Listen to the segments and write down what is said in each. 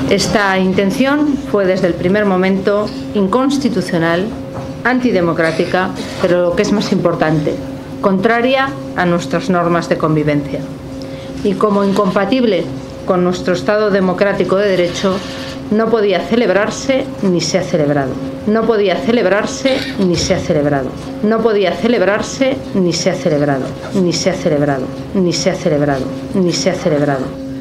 Esta intención fue desde el primer momento inconstitucional, antidemocrática, pero lo que es más importante, contraria a nuestras normas de convivencia. Y como incompatible con nuestro Estado democrático de derecho, no podía celebrarse ni se ha celebrado. No podía celebrarse ni se ha celebrado. No podía celebrarse ni se ha celebrado. Ni se ha celebrado. Ni se ha celebrado. Ni se ha celebrado.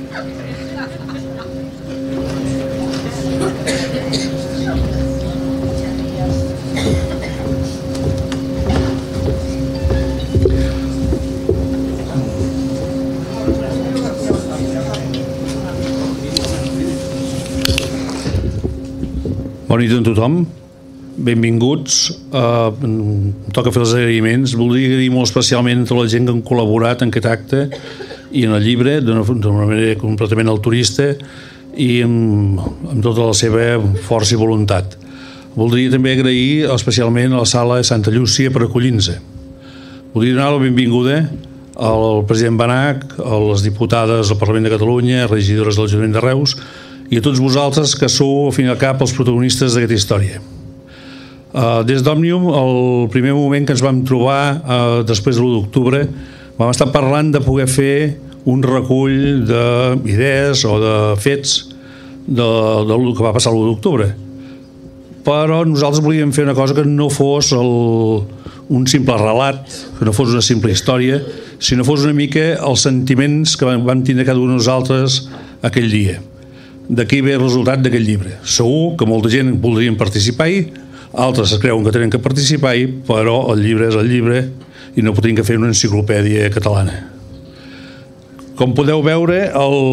Bona nit a tothom, benvinguts. Em toca fer els agraïments. Voldria agrair molt especialment a tota la gent que han col·laborat en aquest acte i en el llibre d'una manera completament altruista i amb tota la seva força i voluntat. Voldria també agrair especialment a la sala de Santa Llúcia per acollir-nos. Voldria donar la benvinguda al president Benach, a les diputades del Parlament de Catalunya, regidores de l'Ajuntament de Reus, i a tots vosaltres que sou, al fin i al cap, els protagonistes d'aquesta història. Des d'Òmnium, el primer moment que ens vam trobar després de l'1 d'octubre, vam estar parlant de poder fer un recull d'idees o de fets del que va passar l'1 d'octubre. Però nosaltres volíem fer una cosa que no fos un simple relat, que no fos una simple història, sinó fos una mica els sentiments que vam tindre cada un de nosaltres aquell dia. D'aquí ve el resultat d'aquest llibre. Segur que molta gent voldrien participar-hi, altres es creuen que tenen que participar-hi, però el llibre és el llibre i no podem fer una enciclopèdia catalana. Com podeu veure,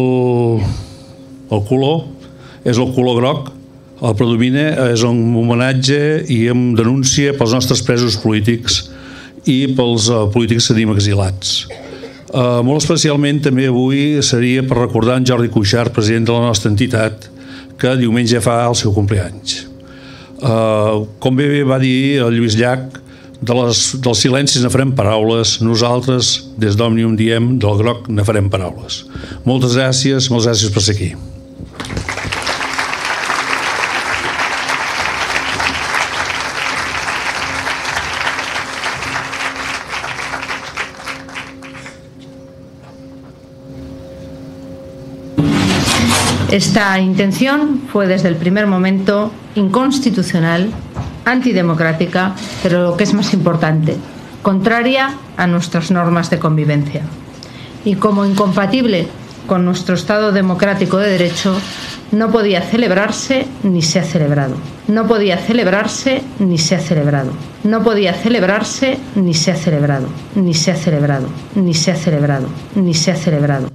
el color és el color groc, el predomina, és un homenatge i en denúncia pels nostres presos polítics i pels polítics que tenim exilats. Molt especialment també avui seria per recordar en Jordi Cuixart, president de la nostra entitat, que diumenge fa el seu compleanys. Com bé va dir el Lluís Llach, dels silencis ne farem paraules, nosaltres des d'Òmnium diem del groc ne farem paraules. Moltes gràcies per ser aquí. Esta intención fue desde el primer momento inconstitucional, antidemocrática, pero lo que es más importante, contraria a nuestras normas de convivencia. Y como incompatible con nuestro Estado democrático de derecho, no podía celebrarse ni se ha celebrado. No podía celebrarse ni se ha celebrado. No podía celebrarse ni se ha celebrado. Ni se ha celebrado. Ni se ha celebrado. Ni se ha celebrado.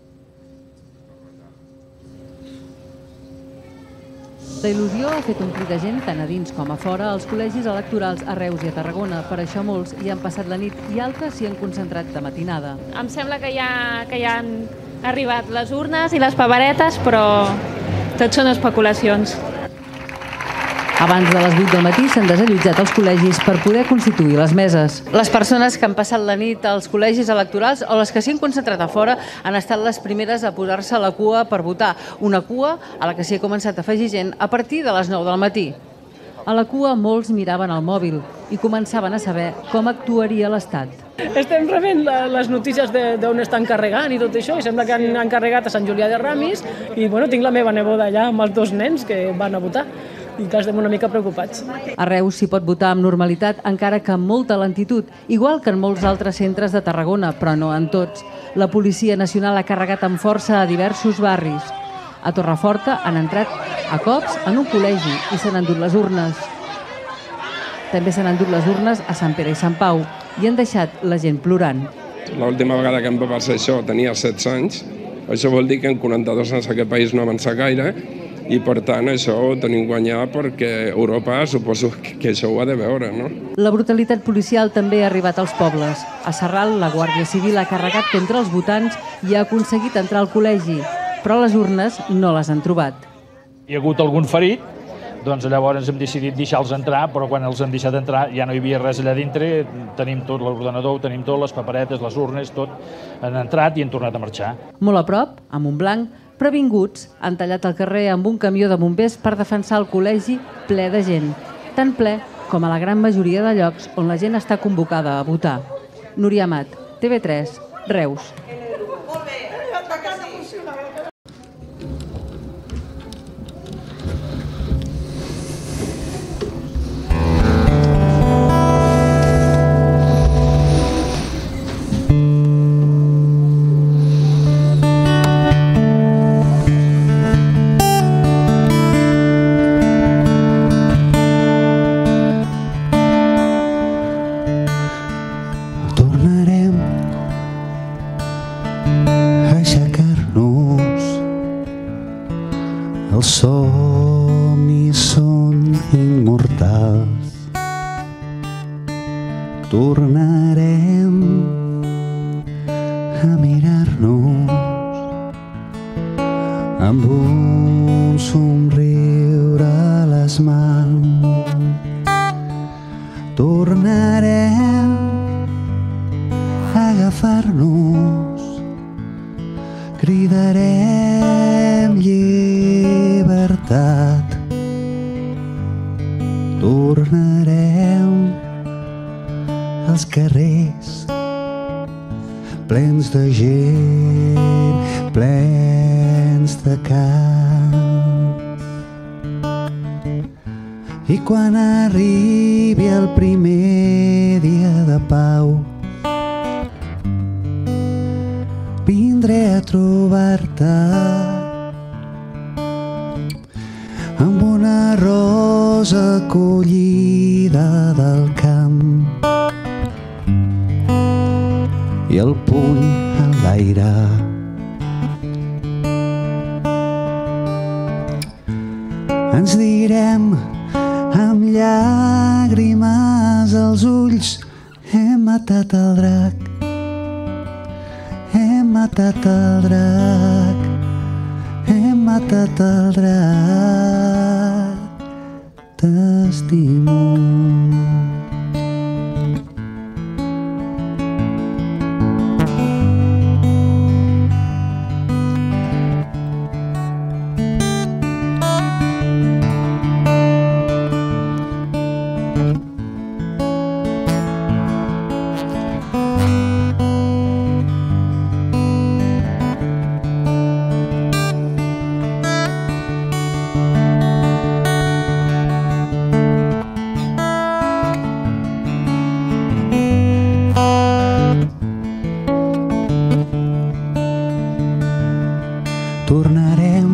La il·lusió ha fet omplir de gent, tant a dins com a fora, als col·legis electorals a Reus i a Tarragona. Per això molts hi han passat la nit i altres s'hi han concentrat de matinada. Em sembla que ja han arribat les urnes i les paperetes, però tot són especulacions. Abans de les 8 del matí s'han desallotjat els col·legis per poder constituir les meses. Les persones que han passat la nit als col·legis electorals o les que s'hi han concentrat a fora han estat les primeres a posar-se a la cua per votar. Una cua a la que s'hi ha començat a afegir gent a partir de les 9 del matí. A la cua molts miraven el mòbil i començaven a saber com actuaria l'Estat. Estem rebent les notícies d'on estan carregant i tot això, i sembla que han carregat a Sant Julià de Ramis i tinc la meva neboda allà amb els 2 nens que van a votar. I clar, estem una mica preocupats. A Reus s'hi pot votar amb normalitat, encara que amb molta lentitud, igual que en molts altres centres de Tarragona, però no en tots. La Policia Nacional ha carregat amb força a diversos barris. A Torreforta han entrat a cops en un col·legi i s'han endut les urnes. També s'han endut les urnes a Sant Pere i Sant Pau i han deixat la gent plorant. L'última vegada que em va passar això tenia 16 anys. Això vol dir que en 42 anys aquest país no ha avançat gaire i per tant això ho tenim guanyat perquè Europa suposo que això ho ha de veure, no? La brutalitat policial també ha arribat als pobles. A Sarral la Guàrdia Civil ha carregat contra els votants i ha aconseguit entrar al col·legi, però les urnes no les han trobat. Hi ha hagut algun ferit, doncs llavors hem decidit deixar-los entrar, però quan els han deixat entrar ja no hi havia res allà dintre, tenim tot l'ordenador, tenim tot, les paperetes, les urnes, tot, han entrat i han tornat a marxar. Molt a prop, a Montblanc, Previnguts han tallat el carrer amb un camió de bombers per defensar el col·legi ple de gent, tan ple com a la gran majoria de llocs on la gent està convocada a votar. Núria Amat, TV3, Reus. Els somnis són immortals. Tornarem a mirar-nos amb un somriure a les mans. Tornarem a agafar-nos, cridarem llibertat. Tornarem als carrers plens de gent, plens de camps. I quan arribi el primer dia de pau, vindré a trobar-te amb una rosa collida del camp i el puny en l'aire. Ens direm amb llàgrimes als ulls: hem matat el drac, hem matat el drac, hem matat el drac, t'estimo. Tornarem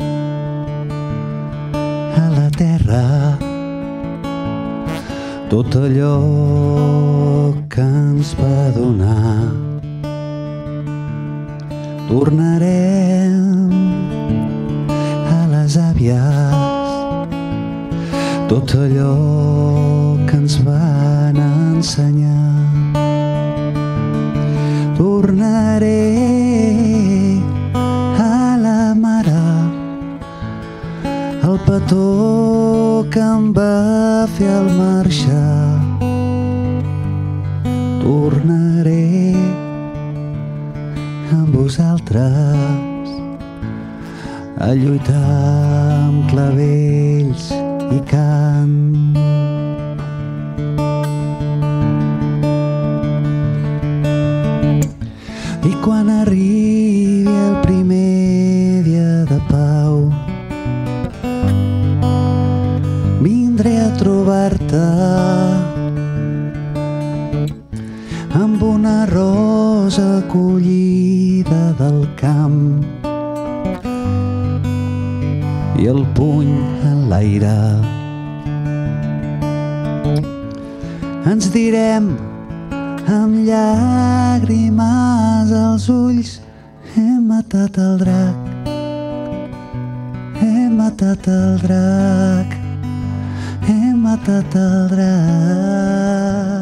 a la terra tot allò que ens va donar. Tornarem a les àvies tot allò que ens van ensenyar. Tornaré el petó que em va fer al marxar. Tornaré amb vosaltres a lluitar amb clavells i cant. I quan arribi el primer dia de pau, vindré a trobar-te amb una rosa collida del camp i el puny en l'aire. Ens direm amb llàgrimes als ulls: hem matat el drac, hem matat el drac, hem matat el drac.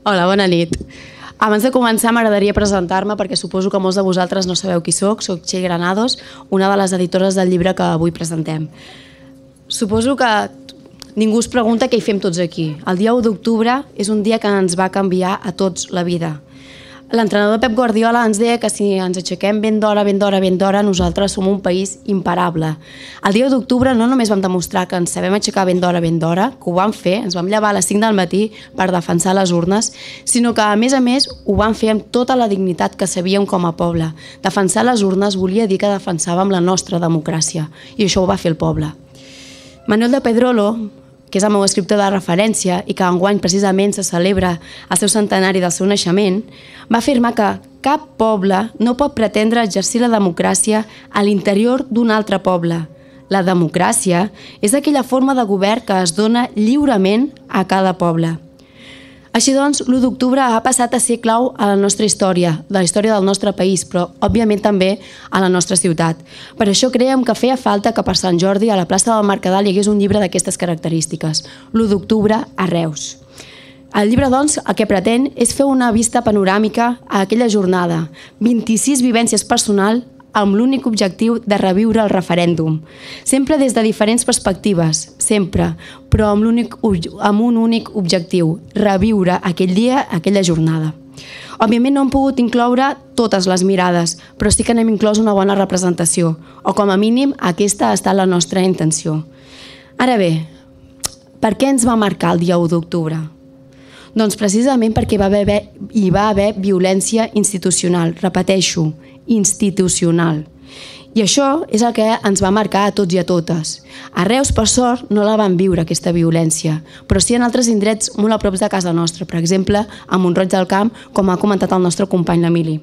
Hola, bona nit. Abans de començar m'agradaria presentar-me perquè suposo que molts de vosaltres no sabeu qui soc. Soc Txell Granados, una de les editores del llibre que avui presentem. Suposo que ningú es pregunta què hi fem tots aquí. El dia 1 d'octubre és un dia que ens va canviar a tots la vida. L'entrenador Pep Guardiola ens deia que si ens aixequem ben d'hora, nosaltres som un país imparable. El dia 1 d'octubre no només vam demostrar que ens sabem aixecar ben d'hora, que ho vam fer, ens vam llevar a les 5 del matí per defensar les urnes, sinó que a més ho vam fer amb tota la dignitat que sabíem com a poble. Defensar les urnes volia dir que defensàvem la nostra democràcia, i això ho va fer el poble. Manuel de Pedrolo, que és el meu escriptor de referència i que enguany precisament se celebra el seu centenari del seu naixement, va afirmar que cap poble no pot pretendre exercir la democràcia a l'interior d'un altre poble. La democràcia és aquella forma de govern que es dona lliurement a cada poble. Així doncs, l'1 d'octubre ha passat a ser clau a la nostra història, de la història del nostre país, però òbviament també a la nostra ciutat. Per això creiem que feia falta que per Sant Jordi a la plaça del Mercadal hi hagués un llibre d'aquestes característiques, l'1 d'octubre a Reus. El llibre, doncs, el que pretén és fer una vista panoràmica a aquella jornada, 26 vivències personals amb l'únic objectiu de reviure el referèndum. Sempre des de diferents perspectives, sempre, però amb un únic objectiu, reviure aquell dia, aquella jornada. Òbviament no hem pogut incloure totes les mirades, però sí que n'hem inclòs una bona representació, o com a mínim aquesta ha estat la nostra intenció. Ara bé, per què ens va marcar el dia 1 d'octubre? Doncs precisament perquè hi va haver violència institucional, repeteixo, institucional. I això és el que ens va marcar a tots i a totes. A Reus, per sort, no la van viure, aquesta violència, però sí en altres indrets molt a prop de casa nostra, per exemple, a Mont-roig del Camp, com ha comentat el nostre company l'Emili.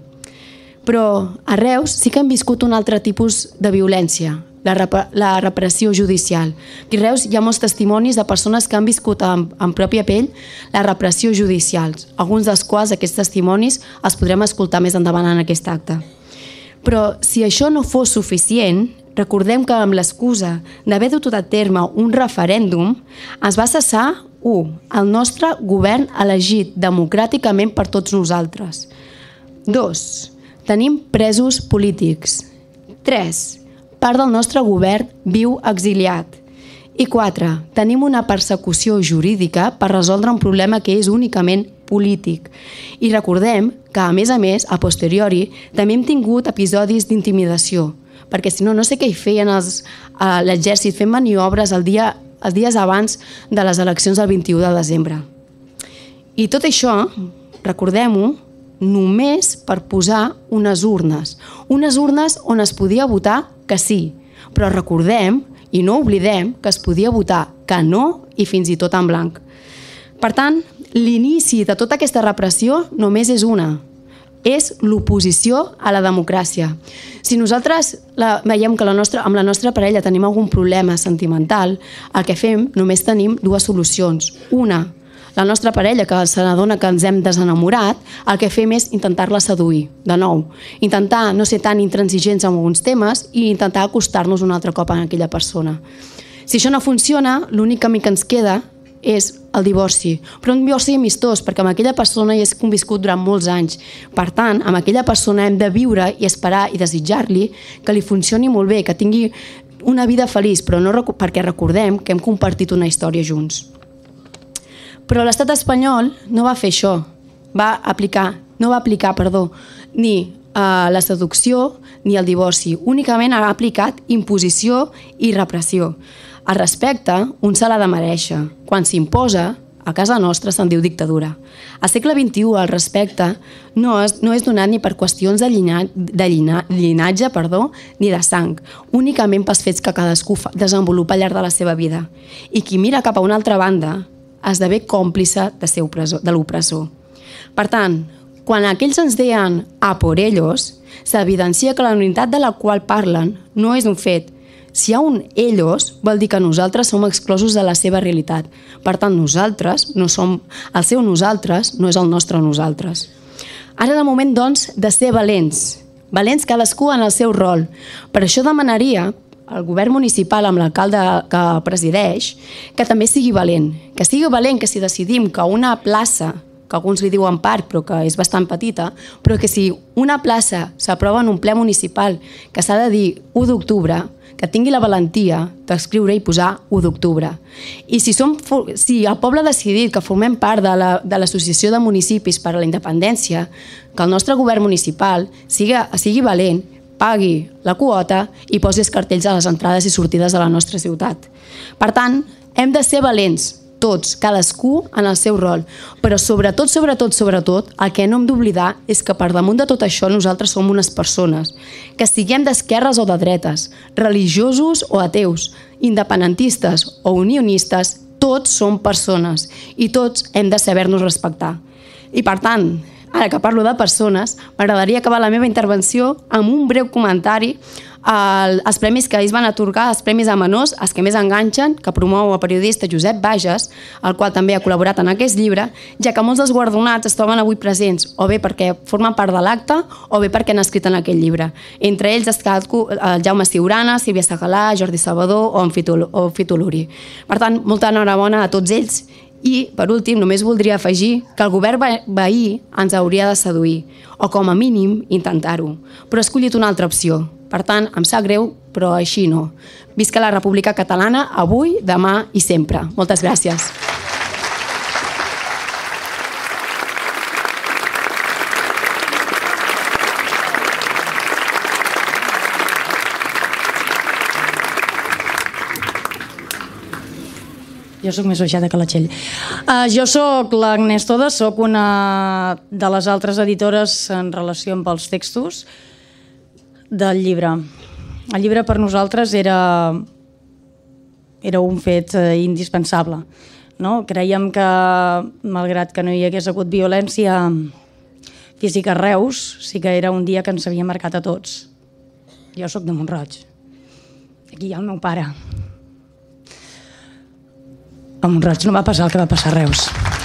Però a Reus sí que hem viscut un altre tipus de violència, la repressió judicial. I a Reus hi ha molts testimonis de persones que han viscut en pròpia pell la repressió judicial, alguns dels quals aquests testimonis els podrem escoltar més endavant en aquest acte. Però si això no fos suficient, recordem que amb l'excusa d'haver dut a terme un referèndum es va cessar, 1. el nostre govern elegit democràticament per tots nosaltres. 2. Tenim presos polítics. 3. Part del nostre govern viu exiliat. I 4. Tenim una persecució jurídica per resoldre un problema que és únicament polític. I recordem que, a més, a posteriori, també hem tingut episodis d'intimidació, perquè si no, no sé què hi feien l'exèrcit fent maniobres els dies abans de les eleccions del 21 de desembre. I tot això, recordem-ho, només per posar unes urnes on es podia votar que sí, però recordem i no oblidem que es podia votar que no i fins i tot en blanc. Per tant, l'inici de tota aquesta repressió només és una, és l'oposició a la democràcia. Si nosaltres veiem que amb la nostra parella tenim algun problema sentimental, el que fem només tenim dues solucions. Una, la nostra parella, que se n'adona que ens hem desenamorat, el que fem és intentar-la seduir, de nou. Intentar no ser tan intransigents en alguns temes i intentar acostar-nos un altre cop a aquella persona. Si això no funciona, l'únic camí que ens queda és el divorci, però un divorci amistós, perquè amb aquella persona hi has conviscut durant molts anys. Per tant, amb aquella persona hem de viure i esperar i desitjar-li que li funcioni molt bé, que tingui una vida feliç, però no perquè recordem que hem compartit una història junts. Però l'estat espanyol no va fer això, no va aplicar ni la seducció ni el divorci, únicament ha aplicat imposició i repressió. El respecte, un se l'ha de mereixer. Quan s'imposa, a casa nostra se'n diu dictadura. Al segle XXI el respecte no és donat ni per qüestions de llinatge ni de sang, únicament pels fets que cadascú desenvolupa al llarg de la seva vida. I qui mira cap a una altra banda esdevé còmplice de l'opressor. Per tant, quan aquells ens deien a por ellos, s'evidencia que la unitat de la qual parlen no és un fet. Si hi ha un ellos, vol dir que nosaltres som exclosos de la seva realitat. Per tant, el seu nosaltres no és el nostre nosaltres. Ara és el moment, doncs, de ser valents. Valents cadascú en el seu rol. Per això demanaria al govern municipal, amb l'alcalde que presideix, que també sigui valent. Que sigui valent que si decidim que una plaça que alguns li diuen parc, però que és bastant petita, però que si una plaça s'aprova en un ple municipal que s'ha de dir 1 d'octubre, que tingui la valentia d'escriure i posar 1 d'octubre. I si el poble ha decidit que formem part de l'Associació de Municipis per a la Independència, que el nostre govern municipal sigui valent, pagui la quota i posi els cartells a les entrades i sortides de la nostra ciutat. Per tant, hem de ser valents, tots, cadascú en el seu rol, però sobretot, el que no hem d'oblidar és que per damunt de tot això nosaltres som unes persones, que siguem d'esquerres o de dretes, religiosos o ateus, independentistes o unionistes, tots som persones i tots hem de saber-nos respectar. I per tant, ara que parlo de persones, m'agradaria acabar la meva intervenció amb un breu comentari als premis que ells van atorgar, els premis a menors, els que més enganxen, que promou el periodista Josep Bages, el qual també ha col·laborat en aquest llibre, ja que molts dels guardonats es troben avui presents, o bé perquè formen part de l'acte, o bé perquè han escrit en aquest llibre. Entre ells el Jaume Ciurana, Sílvia Segalà, Jordi Salvador o Fito Luri. Per tant, molta enhorabona a tots ells. I, per últim, només voldria afegir que el govern veí ens hauria de seduir, o com a mínim intentar-ho, però ha escollit una altra opció. Per tant, em sap greu, però així no. Visca la República Catalana avui, demà i sempre. Moltes gràcies. Jo soc més baixada que la Txell. Jo soc l'Agnès Toda, soc una de les altres editores en relació amb els textos del llibre. El llibre per nosaltres era un fet indispensable. Creiem que, malgrat que no hi hagués hagut violència física a Reus, sí que era un dia que ens havia marcat a tots. Jo soc de Mont-roig. Aquí hi ha el meu pare. A Mont-roig no va passar el que va passar a Reus.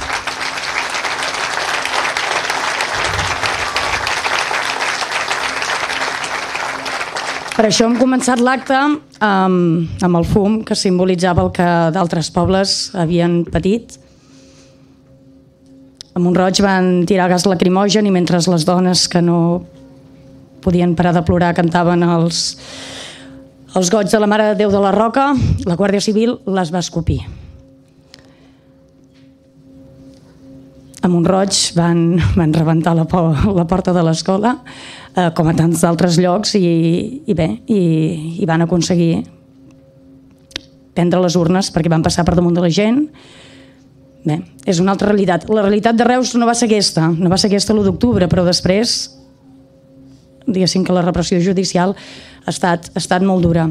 Per això hem començat l'acte amb el fum, que simbolitzava el que d'altres pobles havien patit. A Mont-roig van tirar gas lacrimogen i mentre les dones que no podien parar de plorar cantaven els goigs de la Mare de Déu de la Roca, la Guàrdia Civil les va escopir. A Mont-roig van rebentar la porta de l'escola, com a tants d'altres llocs, i van aconseguir prendre les urnes perquè van passar per damunt de la gent. Bé, és una altra realitat. La realitat de Reus no va ser aquesta l'1 d'octubre, però després, diguéssim que la repressió judicial ha estat molt dura.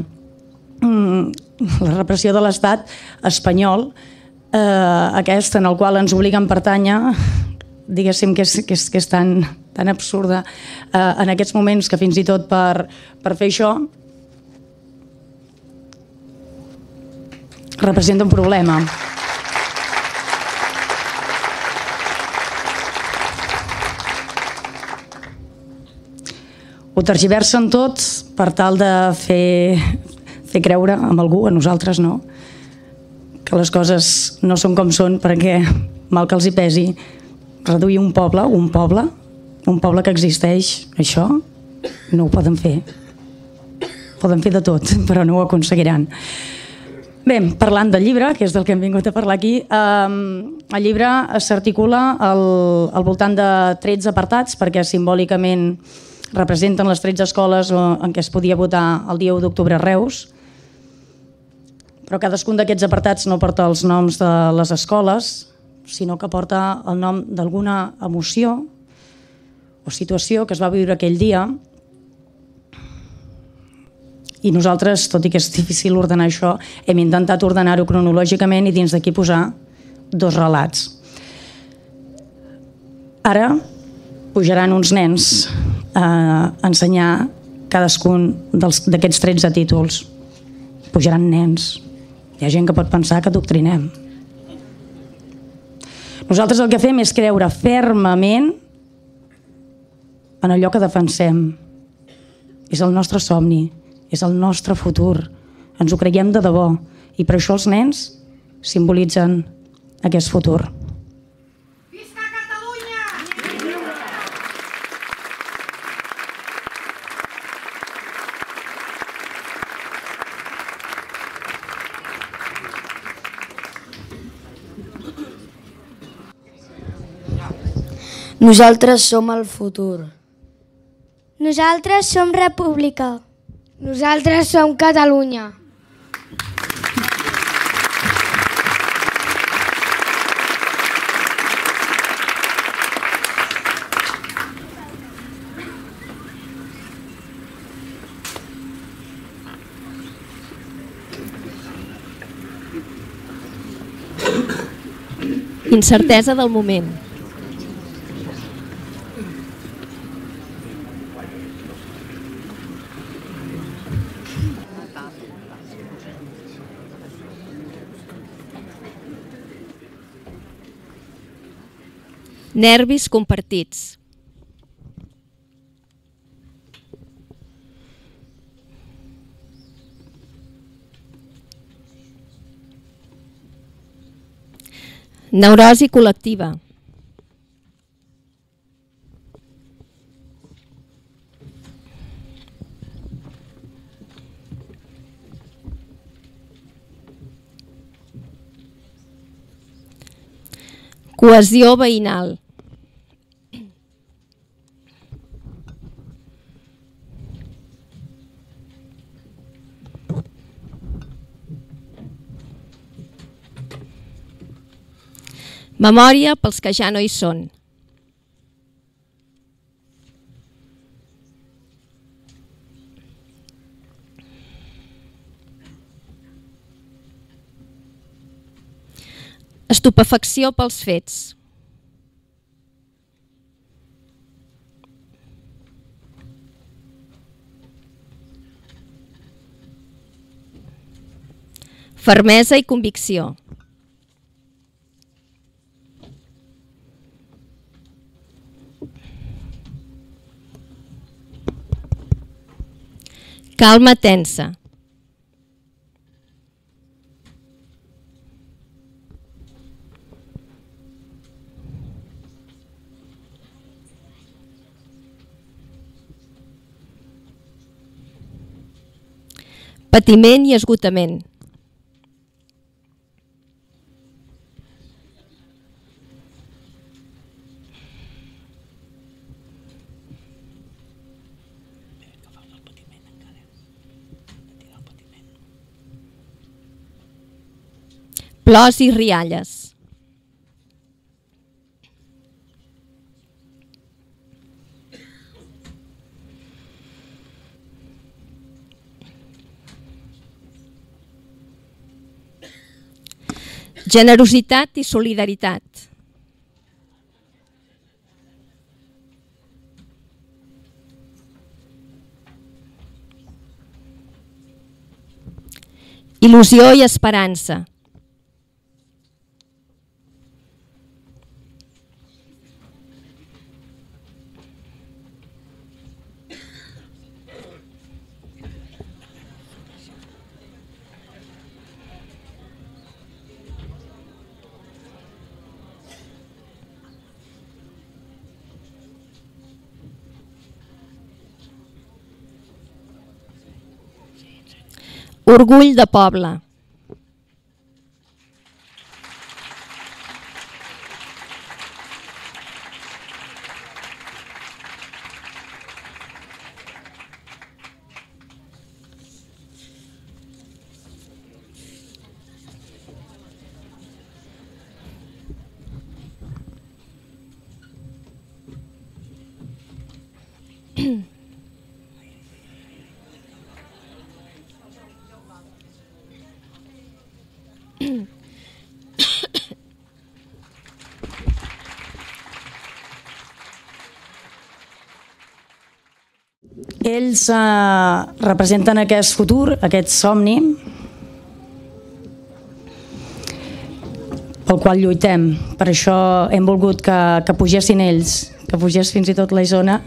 La repressió de l'estat espanyol, aquest en el qual ens obliguen a pertànyer, diguéssim que és tan absurda en aquests moments que fins i tot per fer això representa un problema. Ho tergiversen tot per tal de fer creure amb algú, a nosaltres no, que les coses no són com són, perquè, mal que els hi pesi, reduir un poble que existeix, això no ho poden fer. Poden fer de tot, però no ho aconseguiran. Bé, parlant del llibre, que és del que hem vingut a parlar aquí, el llibre s'articula al voltant de 13 apartats, perquè simbòlicament representen les 13 escoles en què es podia votar el dia 1 d'octubre a Reus, però cadascun d'aquests apartats no porta els noms de les escoles, sinó que porta el nom d'alguna emoció o situació que es va viure aquell dia. I nosaltres, tot i que és difícil ordenar això, hem intentat ordenar-ho cronològicament i dins d'aquí posar 2 relats. Ara pujaran uns nens a ensenyar cadascun d'aquests 13 títols. Pujaran nens. Hi ha gent que pot pensar que adoctrinem. Nosaltres el que fem és creure fermament en allò que defensem. És el nostre somni, és el nostre futur. Ens ho creiem de debò. I per això els nens simbolitzen aquest futur. Visca Catalunya! Nosaltres som el futur. Nosaltres som república. Nosaltres som Catalunya. Incertesa del moment. Nervis compartits. Neurosi col·lectiva. Cohesió veïnal. Memòria pels que ja no hi són. Estupefacció pels fets. Fermesa i convicció. Calma tensa. Patiment i esgotament. Plors i rialles. Generositat i solidaritat. Il·lusió i esperança. Orgull de poble. Ells representen aquest futur, aquest somni, pel qual lluitem. Per això hem volgut que pugessin ells, que pugés fins i tot la Isona.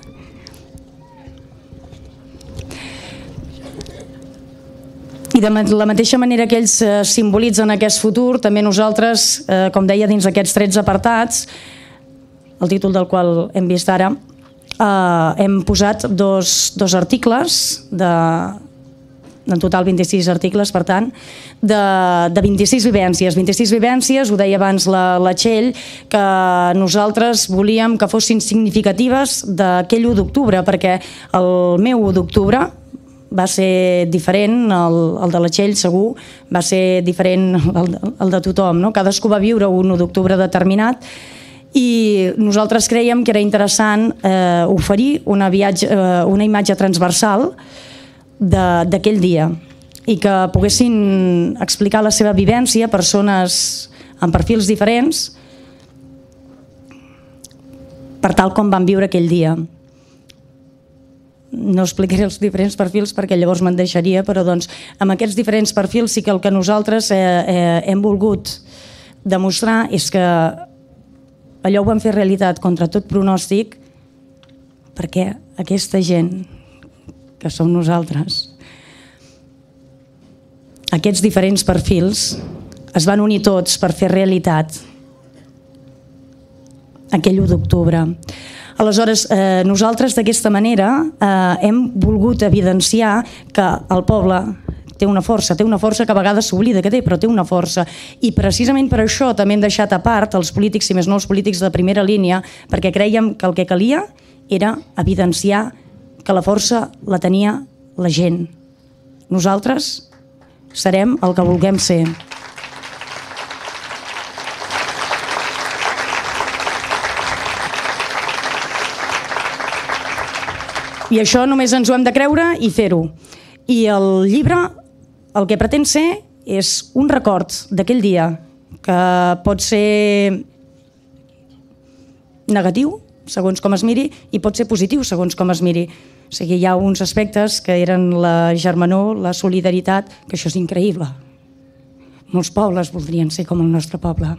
I de la mateixa manera que ells simbolitzen aquest futur, també nosaltres, com deia, dins aquests 13 apartats, el títol del qual hem vist ara, hem posat dos articles en total 26 articles, per tant, de 26 vivències. 26 vivències, ho deia abans la Txell, que nosaltres volíem que fossin significatives d'aquell 1 d'octubre, perquè el meu 1 d'octubre va ser diferent, el de la Txell segur, va ser diferent el de tothom, no? Cadascú va viure un 1 d'octubre determinat i nosaltres creiem que era interessant oferir una imatge transversal d'aquell dia i que poguessin explicar la seva vivència persones amb perfils diferents per tal com van viure aquell dia. No explicaré els diferents perfils perquè llavors me'n deixaria, però doncs amb aquests diferents perfils sí que el que nosaltres hem volgut demostrar és que allò ho vam fer realitat contra tot pronòstic perquè aquesta gent que som nosaltres, aquests diferents perfils es van unir tots per fer realitat aquell 1 d'octubre. Aleshores, nosaltres d'aquesta manera hem volgut evidenciar que el poble té una força que a vegades s'oblida que té, però té una força. I precisament per això també hem deixat a part els polítics, si més no els polítics de primera línia, perquè creiem que el que calia era evidenciar que la força la tenia la gent. Nosaltres serem el que vulguem ser. I això només ens ho hem de creure i fer-ho. I el llibre el que pretén ser és un record d'aquell dia que pot ser negatiu, segons com es miri, i pot ser positiu, segons com es miri. O sigui, hi ha uns aspectes que eren la germanor, la solidaritat, que això és increïble. Molts pobles voldrien ser com el nostre poble.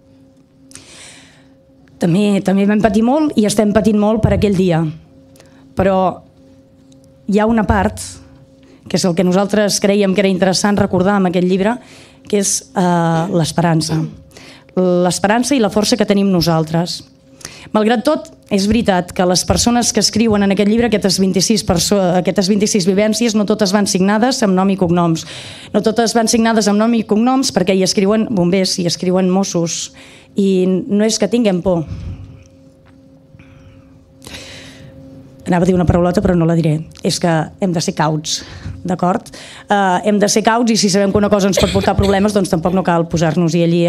També vam patir molt i estem patint molt per aquell dia. Però hi ha una part, que és el que nosaltres creiem que era interessant recordar amb aquest llibre, que és l'esperança. L'esperança i la força que tenim nosaltres. Malgrat tot, és veritat que les persones que escriuen en aquest llibre, aquestes 26 vivències, no totes van signades amb nom i cognoms. No totes van signades amb nom i cognoms perquè hi escriuen bombers, hi escriuen Mossos. I no és que tinguem por. Anava a dir una paraulota però no la diré. És que hem de ser cauts, d'acord? Hem de ser cauts i si sabem que una cosa ens pot portar problemes doncs tampoc no cal posar-nos-hi allí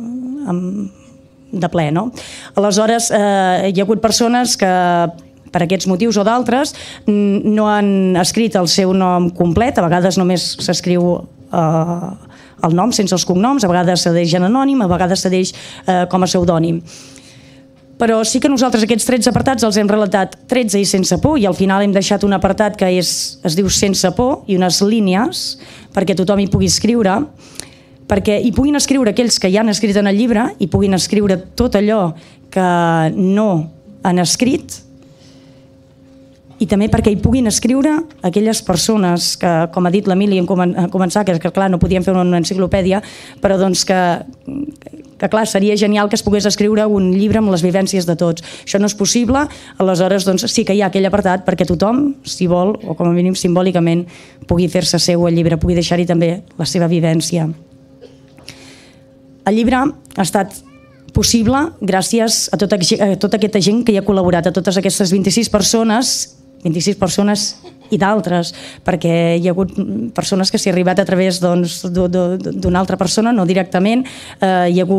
de ple, no? Aleshores, hi ha hagut persones que per aquests motius o d'altres no han escrit el seu nom complet, a vegades només s'escriu el nom sense els cognoms, a vegades cedeix en anònim, a vegades cedeix com a pseudònim. Però sí que nosaltres aquests 13 apartats els hem relatat 13 i sense por i al final hem deixat un apartat que es diu sense por i unes línies perquè tothom hi pugui escriure, perquè hi puguin escriure aquells que ja han escrit en el llibre i puguin escriure tot allò que no han escrit i també perquè hi puguin escriure aquelles persones que, com ha dit l'Emili en començar, que clar, no podíem fer una enciclopèdia, però doncs que clar, seria genial que es pogués escriure un llibre amb les vivències de tots. Això no és possible, aleshores doncs, sí que hi ha aquell apartat perquè tothom, si vol, o com a mínim simbòlicament, pugui fer-se seu el llibre, pugui deixar-hi també la seva vivència. El llibre ha estat possible gràcies a tota aquesta gent que hi ha col·laborat, a totes aquestes 26 persones i d'altres, perquè hi ha hagut persones que s'hi ha arribat a través d'una altra persona, no directament, hi ha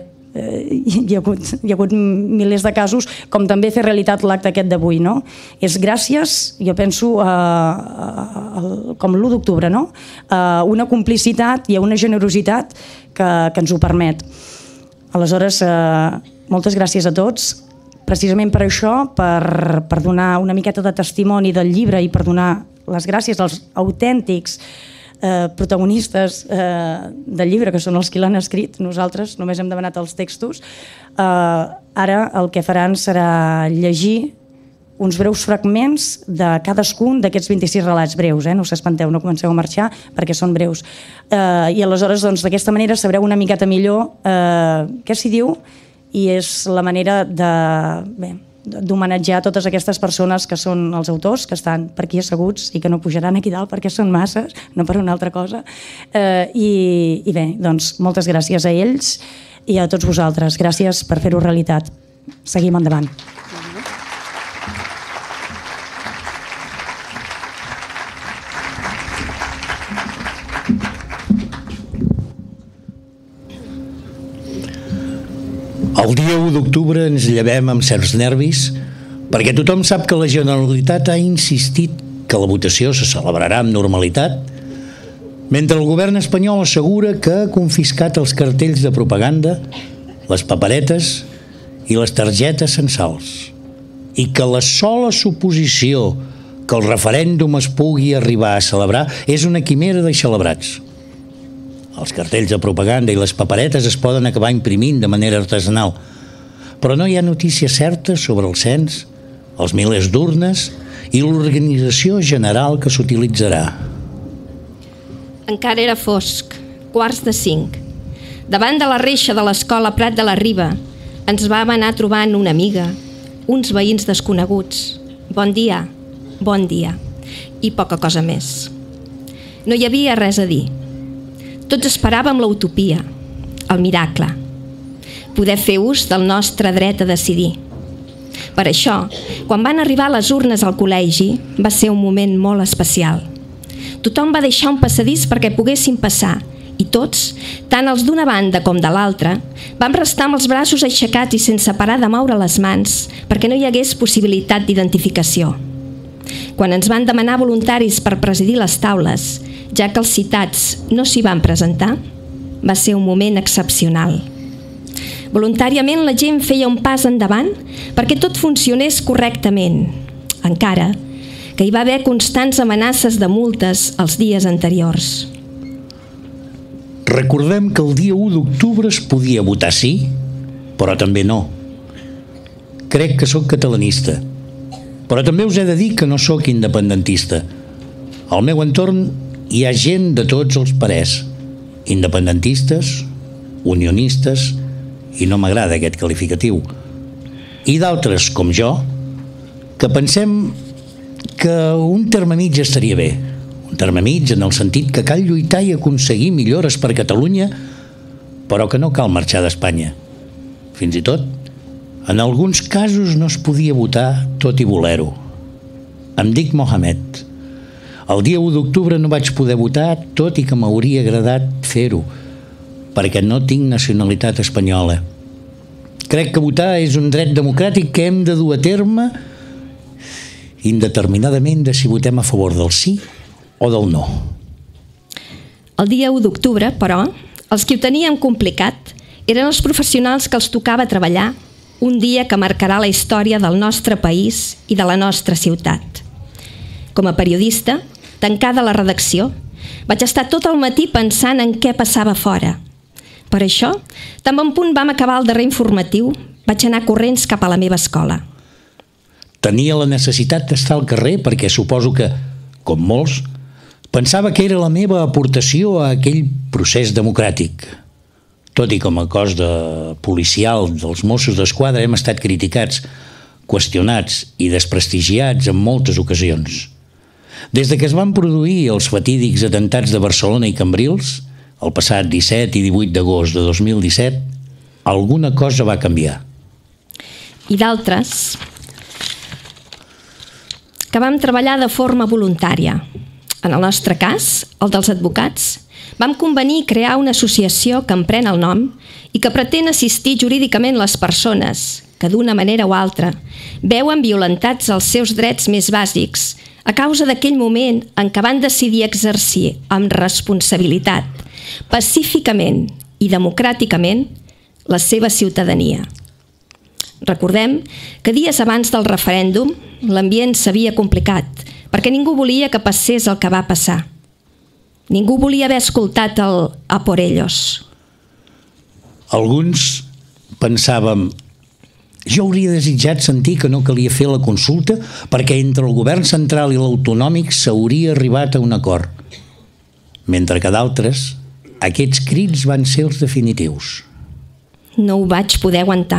hagut milers de casos, com també fer realitat l'acte aquest d'avui, no? És gràcies, jo penso, com l'1 d'octubre, no? Una complicitat i una generositat que ens ho permet. Aleshores, moltes gràcies a tots. Precisament per això, per donar una miqueta de testimoni del llibre i per donar les gràcies als autèntics protagonistes del llibre, que són els que l'han escrit, nosaltres només hem demanat els textos. Ara el que faran serà llegir uns breus fragments de cadascun d'aquests 26 relats breus, no us espanteu, no comenceu a marxar perquè són breus. I aleshores d'aquesta manera sabreu una miqueta millor què s'hi diu i és la manera de d'homenatjar totes aquestes persones que són els autors, que estan per aquí asseguts i que no pujaran aquí dalt perquè són masses, no per una altra cosa. I bé, doncs moltes gràcies a ells i a tots vosaltres. Gràcies per fer-ho realitat. Seguim endavant. El dia 1 d'octubre ens llevem amb certs nervis perquè tothom sap que la Generalitat ha insistit que la votació se celebrarà amb normalitat, mentre el govern espanyol assegura que ha confiscat els cartells de propaganda, les paperetes i les targetes censals, i que la sola suposició que el referèndum es pugui arribar a celebrar és una quimera d'eixelebrats. Els cartells de propaganda i les paperetes es poden acabar imprimint de manera artesanal, però no hi ha notícia certa sobre el cens, els milers d'urnes i l'organització general que s'utilitzarà. Encara era fosc, 4:45. Davant de la reixa de l'escola Prat de la Riba ens vam anar trobant una amiga, uns veïns desconeguts. Bon dia, i poca cosa més. No hi havia res a dir. Tots esperàvem la utopia, el miracle, poder fer ús del nostre dret a decidir. Per això, quan van arribar les urnes al col·legi, va ser un moment molt especial. Tothom va deixar un passadís perquè poguessin passar i tots, tant els d'una banda com de l'altra, vam restar amb els braços aixecats i sense parar de moure les mans perquè no hi hagués possibilitat d'identificació. Quan ens van demanar voluntaris per presidir les taules, ja que els citats no s'hi van presentar, va ser un moment excepcional. Voluntàriament la gent feia un pas endavant perquè tot funcionés correctament, encara que hi va haver constants amenaces de multes els dies anteriors. Recordem que el dia 1 d'octubre es podia votar sí, però també no. Crec que sóc catalanista, però també us he de dir que no sóc independentista. Al meu entorn hi ha gent de tots els parers, independentistes, unionistes, i no m'agrada aquest qualificatiu, i d'altres, com jo, que pensem que un terme mig estaria bé. Un terme mig en el sentit que cal lluitar i aconseguir millores per Catalunya, però que no cal marxar d'Espanya. Fins i tot, en alguns casos no es podia votar tot i voler-ho. Em dic Mohamed. El dia 1 d'octubre no vaig poder votar, tot i que m'hauria agradat fer-ho, perquè no tinc nacionalitat espanyola. Crec que votar és un dret democràtic que hem de dur a terme indeterminadament de si votem a favor del sí o del no. El dia 1 d'octubre, però, els que ho teníem complicat eren els professionals que els tocava treballar un dia que marcarà la història del nostre país i de la nostra ciutat. Com a periodista, tancada a la redacció, vaig estar tot el matí pensant en què passava fora. Per això, tan bon punt vam acabar el darrer informatiu, vaig anar corrents cap a la meva escola. Tenia la necessitat d'estar al carrer perquè suposo que, com molts, pensava que era la meva aportació a aquell procés democràtic. Tot i com a cos policial dels Mossos d'Esquadra hem estat criticats, qüestionats i desprestigiats en moltes ocasions. Des que es van produir els fatídics atemptats de Barcelona i Cambrils, el passat 17 i 18 d'agost de 2017, alguna cosa va canviar. I d'altres que vam treballar de forma voluntària. En el nostre cas, el dels advocats, vam convenir crear una associació que emprèn el nom i que pretén assistir jurídicament les persones que d'una manera o altra veuen violentats els seus drets més bàsics a causa d'aquell moment en què van decidir exercir amb responsabilitat, pacíficament i democràticament la seva ciutadania. Recordem que dies abans del referèndum l'ambient s'havia complicat perquè ningú volia que passés el que va passar. Ningú volia haver escoltat el "a por ellos". Alguns pensàvem: jo hauria desitjat sentir que no calia fer la consulta perquè entre el govern central i l'autonòmic s'hauria arribat a un acord. Mentre que d'altres, aquests crits van ser els definitius. No ho vaig poder aguantar.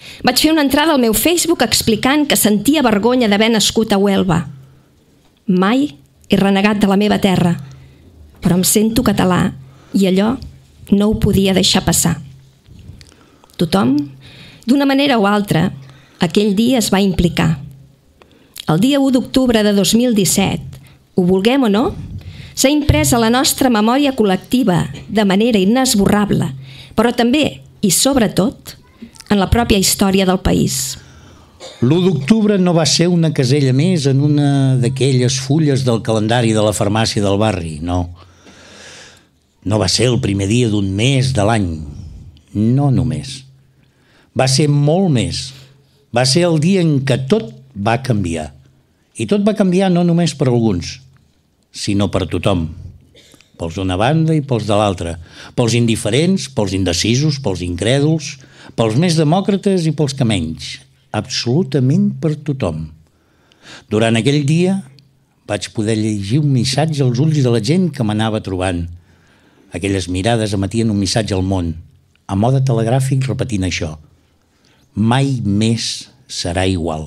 Vaig fer una entrada al meu Facebook explicant que sentia vergonya d'haver nascut a Huelva. Mai he renegat de la meva terra, però em sento català i allò no ho podia deixar passar. Tothom, d'una manera o altra, aquell dia es va implicar. El dia 1 d'octubre de 2017, ho vulguem o no, s'ha imprès a la nostra memòria col·lectiva de manera inesborrable, però també, i sobretot, en la pròpia història del país. L'1 d'octubre no va ser una casella més en una d'aquelles fulles del calendari de la farmàcia del barri, no. No va ser el primer dia d'un mes de l'any, no només. Va ser molt més. Va ser el dia en què tot va canviar. I tot va canviar no només per alguns, sinó per tothom. Pels d'una banda i pels de l'altra. Pels indiferents, pels indecisos, pels incrèduls, pels més demòcrates i pels que menys. Absolutament per tothom. Durant aquell dia vaig poder llegir un missatge als ulls de la gent que m'anava trobant. Aquelles mirades emetien un missatge al món, a mode telegràfic repetint això. Mai més serà igual.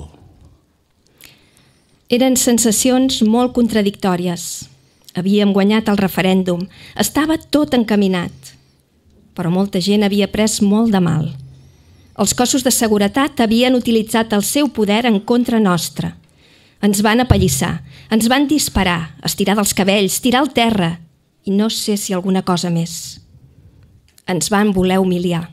Eren sensacions molt contradictòries. Havíem guanyat el referèndum, estava tot encaminat, però molta gent havia pres molt de mal. Els cossos de seguretat havien utilitzat el seu poder en contra nostra. Ens van apallissar, ens van disparar, estirar dels cabells, tirar al terra i no sé si alguna cosa més. Ens van voler humiliar.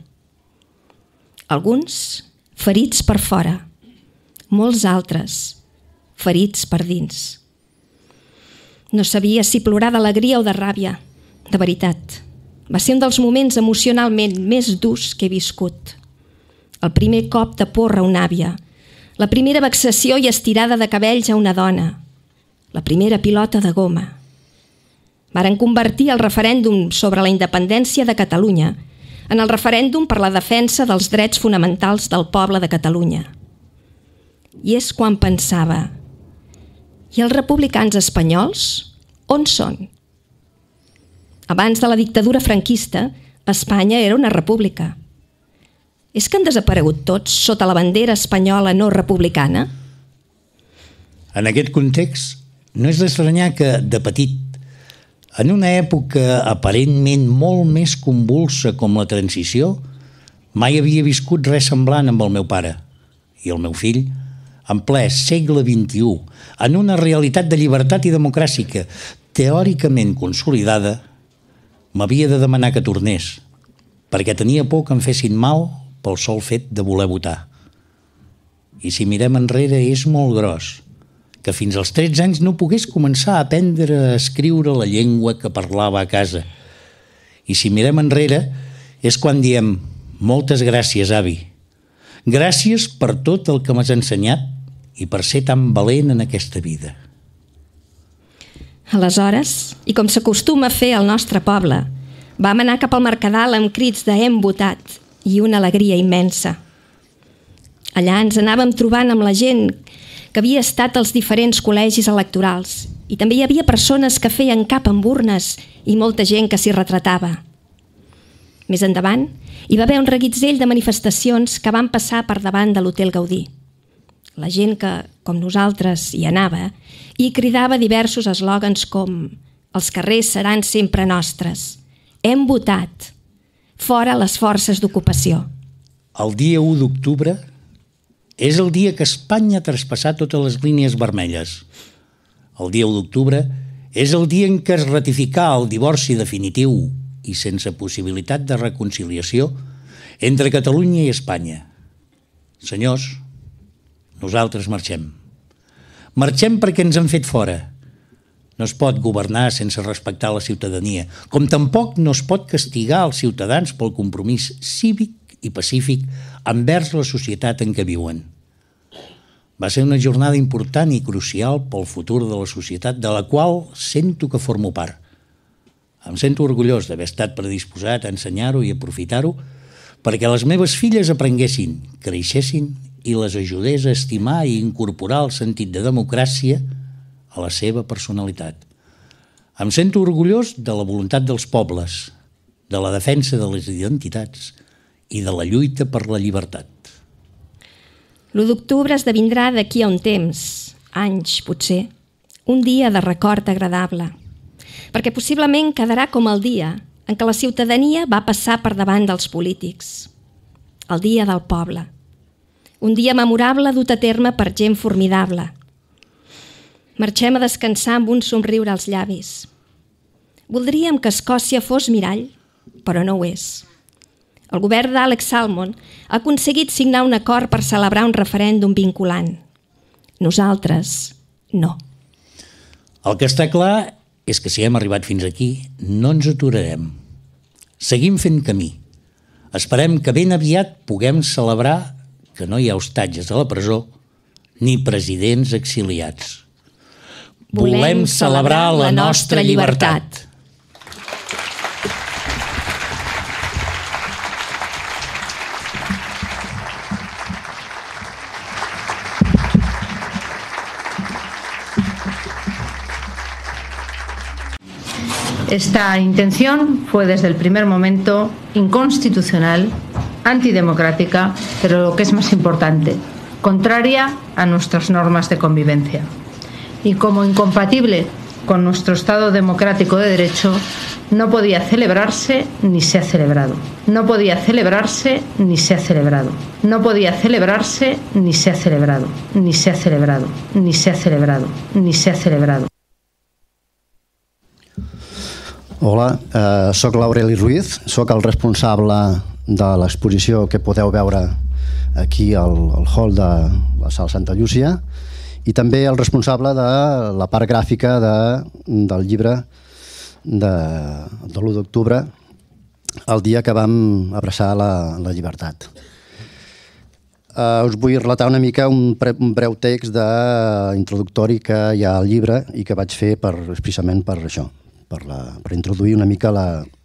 Alguns ferits per fora, molts altres ferits per dins. No sabia si plorar d'alegria o de ràbia, de veritat. Va ser un dels moments emocionalment més durs que he viscut. El primer cop de porra a una àvia, la primera vexació i estirada de cabells a una dona, la primera pilota de goma. Varen convertir el referèndum sobre la independència de Catalunya en el referèndum per la defensa dels drets fonamentals del poble de Catalunya. I és quan pensava, i els republicans espanyols, on són? Abans de la dictadura franquista, Espanya era una república. És que han desaparegut tots sota la bandera espanyola no republicana? En aquest context, no és d'estranyar que, de petit, en una època aparentment molt més convulsa com la transició, mai havia viscut res semblant amb el meu pare i el meu fill, en ple segle XXI, en una realitat de llibertat i democràcia teòricament consolidada, m'havia de demanar que tornés, perquè tenia por que em fessin mal pel sol fet de voler votar. I si mirem enrere és molt gros, que fins als 13 anys no pogués començar a aprendre a escriure la llengua que parlava a casa. I si mirem enrere és quan diem moltes gràcies, avi. Gràcies per tot el que m'has ensenyat i per ser tan valent en aquesta vida. Aleshores, i com s'acostuma a fer al nostre poble, vam anar cap al Mercadal amb crits de hem votat i una alegria immensa. Allà ens anàvem trobant amb la gent que havia estat als diferents col·legis electorals i també hi havia persones que feien cap amb urnes i molta gent que s'hi retratava. Més endavant, hi va haver un reguitzell de manifestacions que van passar per davant de l'Hotel Gaudí. La gent que, com nosaltres, hi anava i cridava diversos eslògans com «Els carrers seran sempre nostres», «Hem votat», «Fora les forces d'ocupació». El dia 1 d'octubre és el dia que Espanya ha traspassat totes les línies vermelles. El dia 1 d'octubre és el dia en què es ratificà el divorci definitiu i sense possibilitat de reconciliació entre Catalunya i Espanya. Senyors, nosaltres marxem. Marxem perquè ens han fet fora. No es pot governar sense respectar la ciutadania, com tampoc no es pot castigar els ciutadans pel compromís cívic i pacífic envers la societat en què viuen. Va ser una jornada important i crucial pel futur de la societat de la qual sento que formo part. Em sento orgullós d'haver estat predisposat a ensenyar-ho i aprofitar-ho perquè les meves filles aprenguessin, creixessin i les ajudés a estimar i incorporar el sentit de democràcia a la seva personalitat. Em sento orgullós de la voluntat dels pobles, de la defensa de les identitats i de la lluita per la llibertat. L'1 d'octubre esdevindrà d'aquí a un temps, anys potser, un dia de record agradable, perquè possiblement quedarà com el dia en què la ciutadania va passar per davant dels polítics, el dia del poble, un dia memorable dut a terme per gent formidable. Marxem a descansar amb un somriure als llavis. Voldríem que Escòcia fos mirall, però no ho és. El govern d'Alex Salmond ha aconseguit signar un acord per celebrar un referèndum vinculant. Nosaltres, no. El que està clar és que si hem arribat fins aquí, no ens aturarem. Seguim fent camí. Esperem que ben aviat puguem celebrar que no hi ha hostatges a la presó ni presidents exiliats. Volem celebrar la nostra llibertat. Esta intención fue desde el primer momento inconstitucional, antidemocrática, pero lo que es más importante, contraria a nuestras normas de convivencia. Y como incompatible con nuestro Estado democrático de derecho, no podía celebrarse ni se ha celebrado. No podía celebrarse ni se ha celebrado. No podía celebrarse ni se ha celebrado. Ni se ha celebrado. Ni se ha celebrado. Ni se ha celebrado. Hola, soc l'Aureli Ruiz, soc el responsable de l'exposició que podeu veure aquí al hall de la Sala Santa Llúcia i també el responsable de la part gràfica del llibre de l'1 d'octubre, el dia que vam abraçar la llibertat. Us vull relatar una mica un breu text introductori que hi ha al llibre i que vaig fer precisament per això, per introduir una mica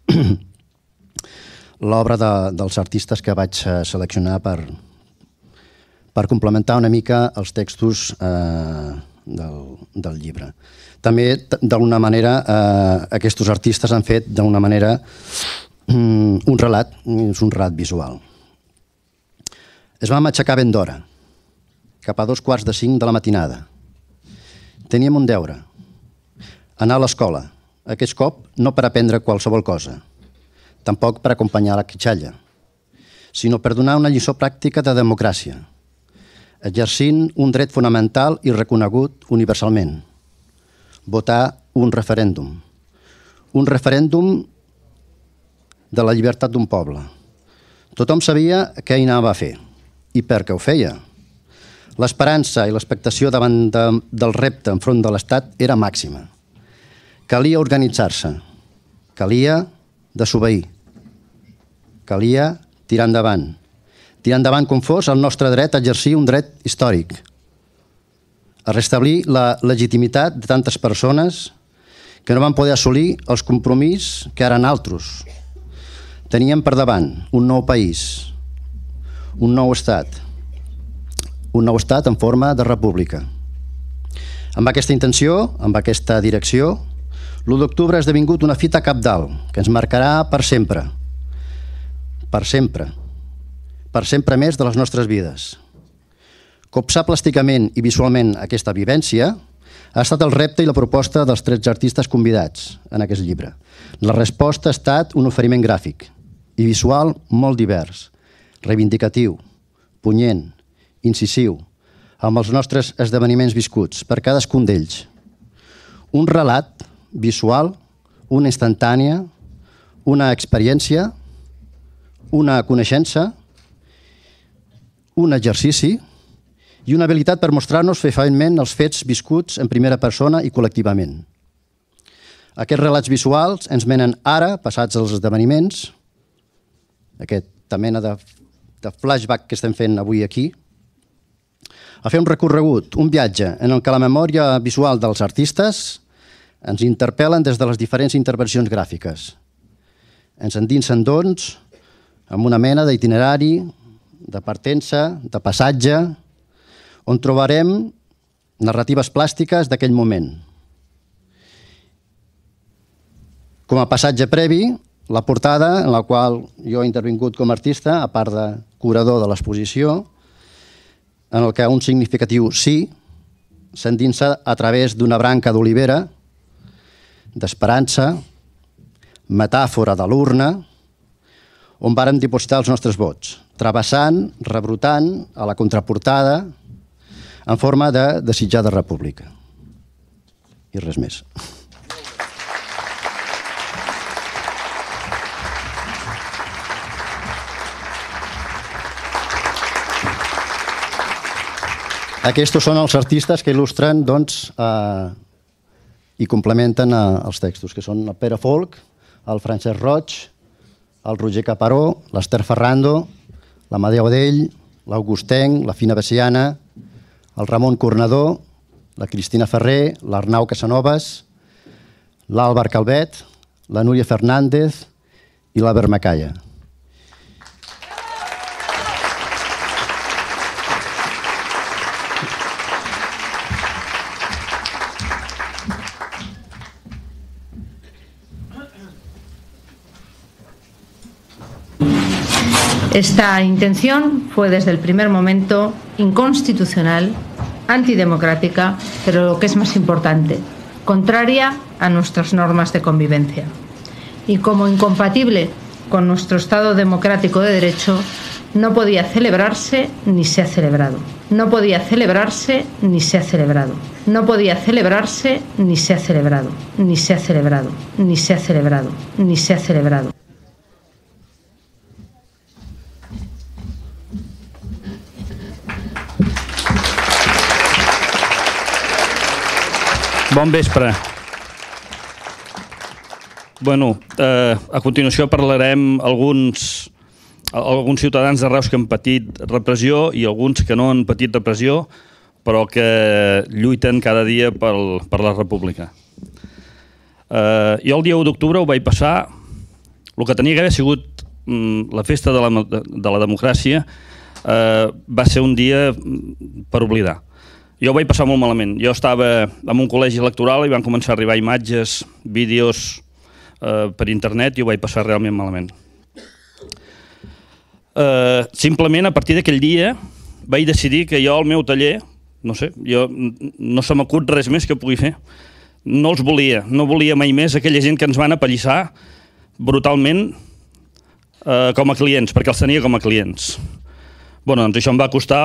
l'obra dels artistes que vaig seleccionar per complementar una mica els textos del llibre. També, d'alguna manera, aquests artistes han fet d'alguna manera un relat, és un relat visual. Es vam aixecar ben d'hora, cap a 4:45 de la matinada. Teníem un deure, anar a l'escola, aquest cop no per aprendre qualsevol cosa, tampoc per acompanyar la quitxalla, sinó per donar una lliçó pràctica de democràcia, exercint un dret fonamental i reconegut universalment, votar un referèndum de la llibertat d'un poble. Tothom sabia què hi anava a fer i per què ho feia. L'esperança i l'expectació davant del repte enfront de l'Estat era màxima. Calia organitzar-se, calia desobeir, calia tirar endavant com fos el nostre dret a exercir un dret històric, a restablir la legitimitat de tantes persones que no van poder assolir els compromisos que eren altres. Teníem per davant un nou país, un nou estat en forma de república. Amb aquesta intenció, amb aquesta direcció, l'1 d'octubre ha esdevingut una fita cabdal que ens marcarà per sempre més de les nostres vides. Copsar plàsticament i visualment aquesta vivència ha estat el repte i la proposta dels 13 artistes convidats en aquest llibre. La resposta ha estat un oferiment gràfic i visual molt divers, reivindicatiu, punyent, incisiu, amb els nostres esdeveniments viscuts per cadascun d'ells. Un relat visual, una instantània, una experiència, una coneixença, un exercici i una habilitat per mostrar-nos fefaentment els fets viscuts en primera persona i col·lectivament. Aquests relats visuals ens menen ara, passats els esdeveniments, aquesta mena de flashback que estem fent avui aquí, a fer un recorregut, un viatge en el que la memòria visual dels artistes ens interpel·len des de les diferents intervencions gràfiques. Ens endinsen, doncs, amb una mena d'itinerari, de partença, de passatge, on trobarem narratives plàstiques d'aquell moment. Com a passatge previ, la portada, en la qual jo he intervingut com a artista, a part de curador de l'exposició, en el que un significatiu sí s'endinsa a través d'una branca d'olivera, d'esperança, metàfora de l'urna, on vàrem dipositar els nostres vots, travessant, rebrotant a la contraportada en forma de desitjada república. I res més. Aquests són els artistes que il·lustren i complementen els textos, que són el Pere Folk, el Francesc Roig, el Roger Caparó, l'Ester Ferrando, l'Amadeu Dell, l'Augustenc, la Fina Bessiana, el Ramon Cornador, la Cristina Ferrer, l'Arnau Casanovas, l'Àlvar Calvet, la Núria Fernández i la Bermacalla. Esta intención fue desde el primer momento inconstitucional, antidemocrática, pero lo que es más importante, contraria a nuestras normas de convivencia. Y como incompatible con nuestro Estado democrático de derecho, no podía celebrarse ni se ha celebrado. No podía celebrarse ni se ha celebrado. No podía celebrarse ni se ha celebrado. Ni se ha celebrado. Ni se ha celebrado. Ni se ha celebrado. Bon vespre. A continuació parlarem alguns ciutadans de Reus que han patit repressió i alguns que no han patit repressió, però que lluiten cada dia per la república. Jo el dia 1 d'octubre ho vaig passar, el que tenia que haver sigut la festa de la democràcia va ser un dia per oblidar. Jo ho vaig passar molt malament. Jo estava en un col·legi electoral i van començar a arribar imatges, vídeos per internet i ho vaig passar realment malament. Simplement a partir d'aquell dia vaig decidir que jo al meu taller, no sé, no se m'acut res més que pugui fer. No els volia, no volia mai més aquella gent que ens van apallissar brutalment com a clients, perquè els tenia com a clients. Doncs això em va costar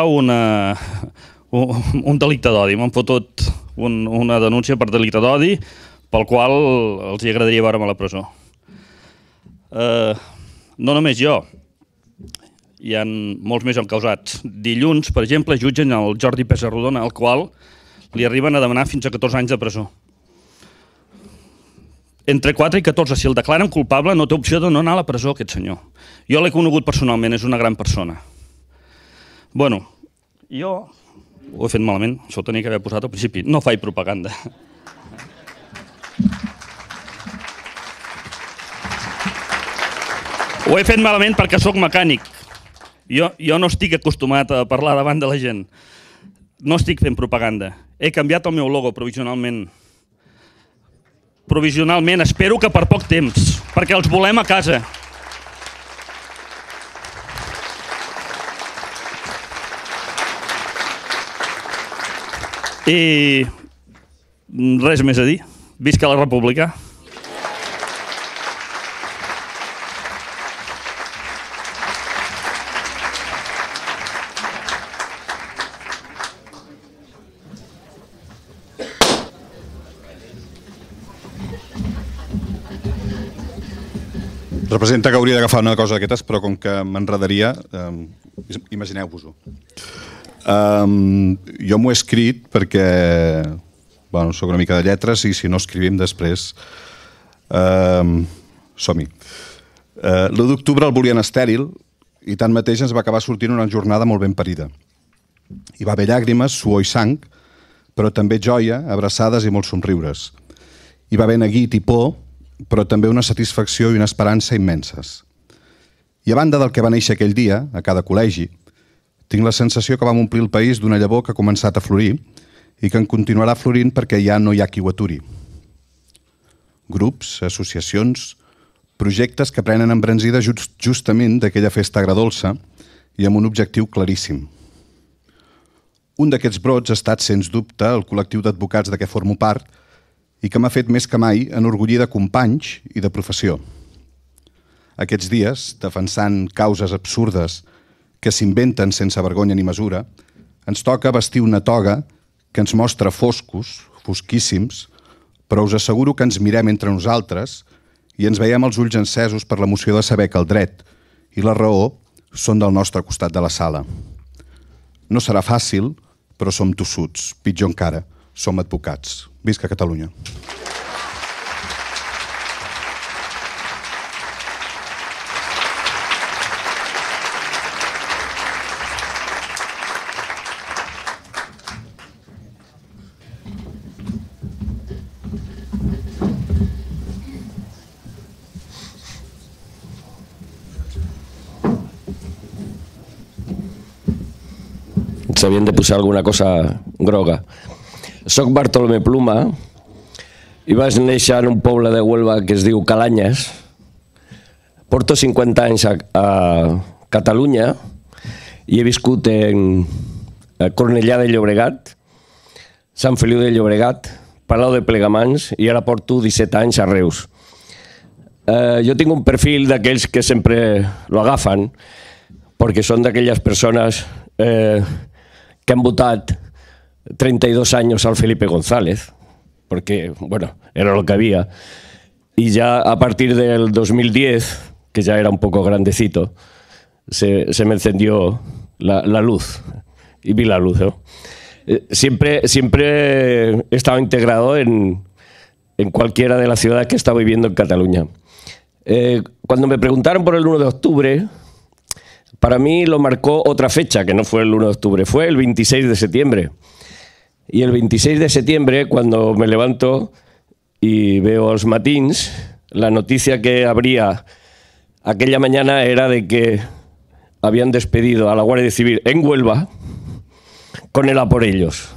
un delicte d'odi. M'han fotut una denúncia per delicte d'odi pel qual els agradaria veure'm a la presó. No només jo, hi ha molts més encausats. Dilluns, per exemple, jutgen el Jordi Pessarrodona, al qual li arriben a demanar fins a 14 anys de presó. Entre 4 i 14, si el declaren culpable, no té opció de no anar a la presó, aquest senyor. Jo l'he conegut personalment, és una gran persona. Jo ho he fet malament, això ho tenia que haver posat al principi. No faig propaganda. Ho he fet malament perquè sóc mecànic. Jo no estic acostumat a parlar davant de la gent. No estic fent propaganda. He canviat el meu logo provisionalment. Provisionalment, espero que per poc temps, perquè els volem a casa. I res més a dir. Visca la República. Representa que hauria d'agafar una cosa d'aquestes, però com que m'enredaria, imagineu-vos-ho. Jo m'ho he escrit perquè soc una mica de lletres i si no escrivim després som-hi. L'1 d'octubre el volien estèril i tanmateix ens va acabar sortint una jornada molt ben parida. Hi va haver llàgrimes, suor i sang, però també joia, abraçades i molts somriures. Hi va haver neguit i por, però també una satisfacció i una esperança immenses. I a banda del que va néixer aquell dia, a cada col·legi, tinc la sensació que vam omplir el país d'una llavor que ha començat a florir i que en continuarà florint perquè ja no hi ha qui ho aturi. Grups, associacions, projectes que prenen embranzida justament d'aquella festa agradolça i amb un objectiu claríssim. Un d'aquests brots ha estat, sens dubte, el col·lectiu d'advocats de què formo part i que m'ha fet més que mai enorgullir de companys i de professió. Aquests dies, defensant causes absurdes que s'inventen sense vergonya ni mesura, ens toca vestir una toga que ens mostra foscos, fosquíssims, però us asseguro que ens mirem entre nosaltres i ens veiem els ulls encesos per l'emoció de saber que el dret i la raó són del nostre costat de la sala. No serà fàcil, però som tossuts. Pitjor encara, som advocats. Visca Catalunya! S'havien de posar alguna cosa groga. Soc Bartolomé Pluma i vaig néixer en un poble de Huelva que es diu Calanyes. Porto 50 anys a Catalunya i he viscut en Cornellà de Llobregat, Sant Feliu de Llobregat, Palau de Plegamans i ara porto 17 anys a Reus. Jo tinc un perfil d'aquells que sempre lo agafen perquè són d'aquelles persones que han votat 32 años al Felipe González, porque, bueno, era lo que había. Y ya a partir del 2010, que ya era un poco grandecito, se me encendió la luz, y vi la luz, ¿no? Siempre he estado integrado en cualquiera de las ciudades que he estado viviendo en Cataluña. Cuando me preguntaron por el 1 de octubre, para mí lo marcó otra fecha, que no fue el 1 de octubre, fue el 26 de septiembre. Y el 26 de septiembre, cuando me levanto y veo los matins, la noticia que habría aquella mañana era de que habían despedido a la Guardia Civil en Huelva con el a por ellos.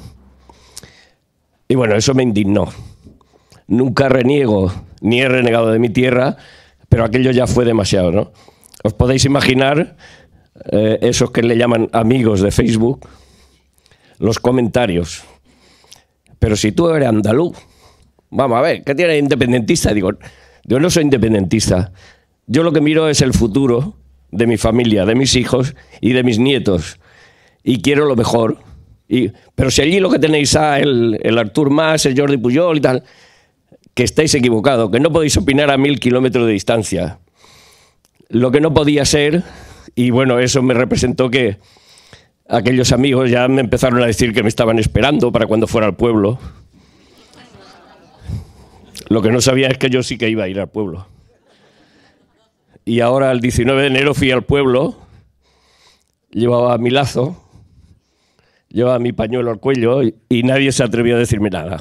Y bueno, eso me indignó. Nunca reniego ni he renegado de mi tierra, pero aquello ya fue demasiado, ¿no? Os podéis imaginar esos que le llaman amigos de Facebook, los comentarios. Pero si tú eres andaluz, vamos a ver, ¿qué tienes independentista? Digo, yo no soy independentista. Yo lo que miro es el futuro de mi familia, de mis hijos y de mis nietos. Y quiero lo mejor. Pero si allí lo que tenéis a el Artur Mas, el Jordi Pujol y tal, que estáis equivocados, que no podéis opinar a 1000 kilómetros de distancia. Lo que no podía ser, y bueno, eso me representó que aquellos amigos ya me empezaron a decir que me estaban esperando para cuando fuera al pueblo. Lo que no sabía es que yo sí que iba a ir al pueblo. Y ahora, el 19 de enero, fui al pueblo, llevaba mi lazo, llevaba mi pañuelo al cuello y nadie se atrevió a decirme nada.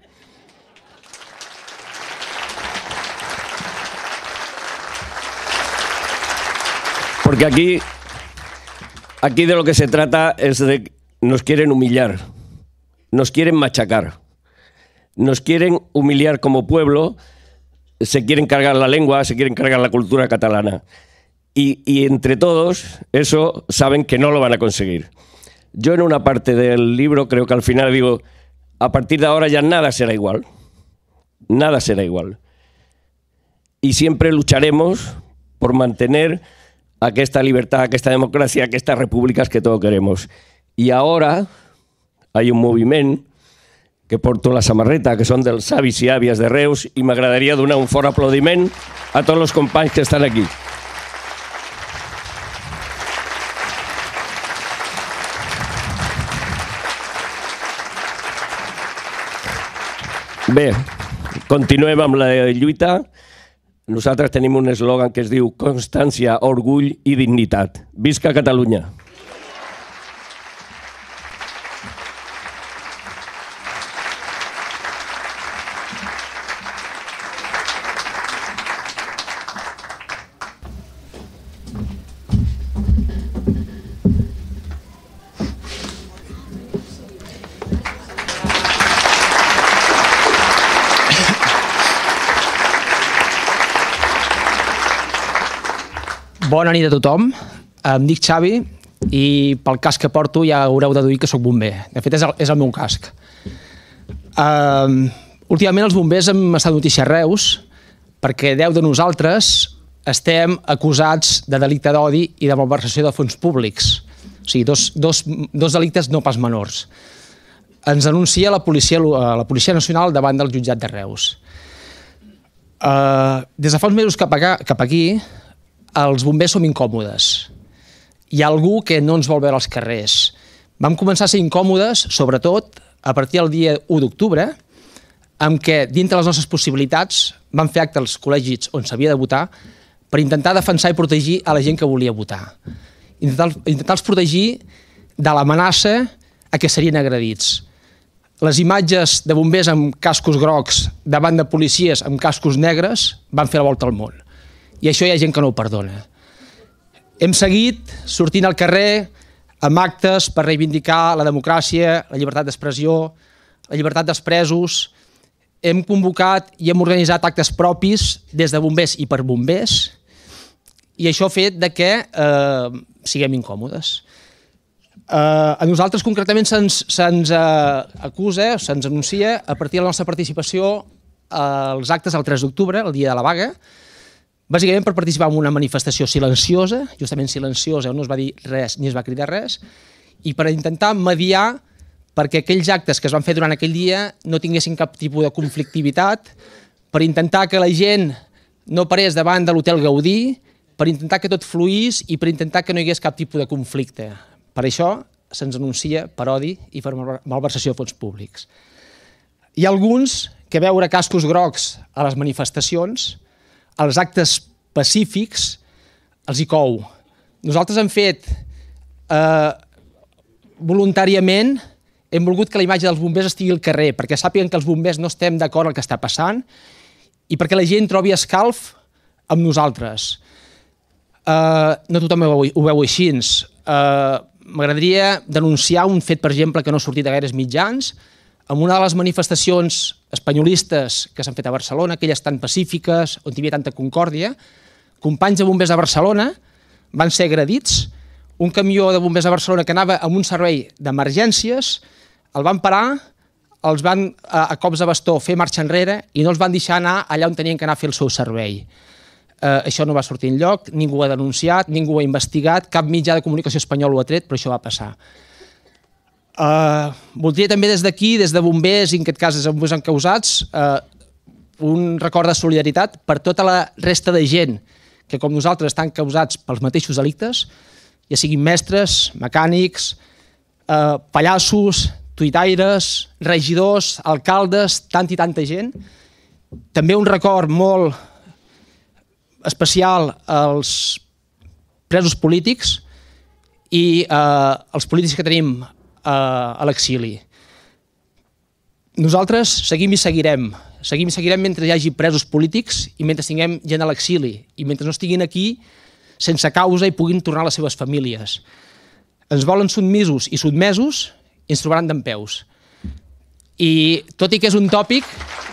Porque aquí de lo que se trata es de que nos quieren humillar, nos quieren machacar, nos quieren humillar como pueblo, se quieren cargar la lengua, se quieren cargar la cultura catalana. Y entre todos, eso saben que no lo van a conseguir. Yo en una parte del libro creo que al final digo, a partir de ahora ya nada será igual, nada será igual. Y siempre lucharemos por mantener aquesta libertad, aquesta democràcia, aquestes repúbliques que todos queremos. Y ahora hay un moviment que porto la samarreta, que són dels avis i àvies de Reus, i m'agradaria donar un fort aplaudiment a tots els companys que estan aquí. Bé, continuem amb la lluita. Nosaltres tenim un eslògan que es diu Constància, orgull i dignitat. Visca Catalunya! Bona nit a tothom. Em dic Xavi i pel casc que porto ja haureu deduït que sóc bomber. De fet, és el meu casc. Últimament els bombers hem estat notícia a Reus perquè 10 de nosaltres estem acusats de delicte d'odi i de malversació de fons públics. O sigui, dos delictes no pas menors. Ens denuncia la Policia Nacional davant del jutjat de Reus. Des de fa uns mesos cap aquí, els bombers som incòmodes. Hi ha algú que no ens vol veure als carrers. Vam començar a ser incòmodes, sobretot, a partir del dia 1 d'octubre, amb què, dintre les nostres possibilitats, vam fer acte als col·legis on s'havia de votar per intentar defensar i protegir a la gent que volia votar. Intentar-los protegir de l'amenaça a què serien agredits. Les imatges de bombers amb cascos grocs davant de policies amb cascos negres van fer la volta al món. I això hi ha gent que no ho perdona. Hem seguit sortint al carrer amb actes per reivindicar la democràcia, la llibertat d'expressió, la llibertat dels presos. Hem convocat i hem organitzat actes propis des de bombers i per bombers, i això ha fet que siguem incòmodes. A nosaltres concretament se'ns acusa, se'ns anuncia a partir de la nostra participació als actes del 3 d'octubre, el dia de la vaga, bàsicament per participar en una manifestació silenciosa, justament silenciosa, on no es va dir res ni es va cridar res, i per intentar mediar perquè aquells actes que es van fer durant aquell dia no tinguessin cap tipus de conflictivitat, per intentar que la gent no parés davant de l'Hotel Gaudí, per intentar que tot fluís i per intentar que no hi hagués cap tipus de conflicte. Per això se'ns anuncia per odi i per malversació de fons públics. Hi ha alguns que veure cascos grocs a les manifestacions, als actes pacífics, els hi cou. Nosaltres hem fet voluntàriament, hem volgut que la imatge dels bombers estigui al carrer, perquè sàpiguen que els bombers no estem d'acord amb el que està passant i perquè la gent trobi escalf amb nosaltres. No tothom ho veu així. M'agradaria denunciar un fet, per exemple, que no ha sortit a gaires mitjans, en una de les manifestacions espanyolistes que s'han fet a Barcelona, aquelles tan pacífiques, on hi havia tanta concòrdia, companys de bombers de Barcelona van ser agredits. Un camió de bombers de Barcelona que anava amb un servei d'emergències, el van parar, els van a cops de bastó fer marxa enrere i no els van deixar anar allà on tenien que anar a fer el seu servei. Això no va sortir enlloc, ningú ho ha denunciat, ningú ho ha investigat, cap mitjà de comunicació espanyol ho ha tret, però això va passar. Voldria també des d'aquí, des de bombers, i en aquest cas des de bombers encausats, un record de solidaritat per tota la resta de gent que com nosaltres estan causats pels mateixos delictes, ja siguin mestres, mecànics, pallassos, tuitaires, regidors, alcaldes, tanta i tanta gent. També un record molt especial als presos polítics i als polítics que tenim a l'exili. Nosaltres seguim i seguirem mentre hi hagi presos polítics i mentre tinguem gent a l'exili i mentre no estiguin aquí sense causa i puguin tornar a les seves famílies. Ens volen submisos i sotmesos i ens trobaran dempeus. I tot i que és un tòpic,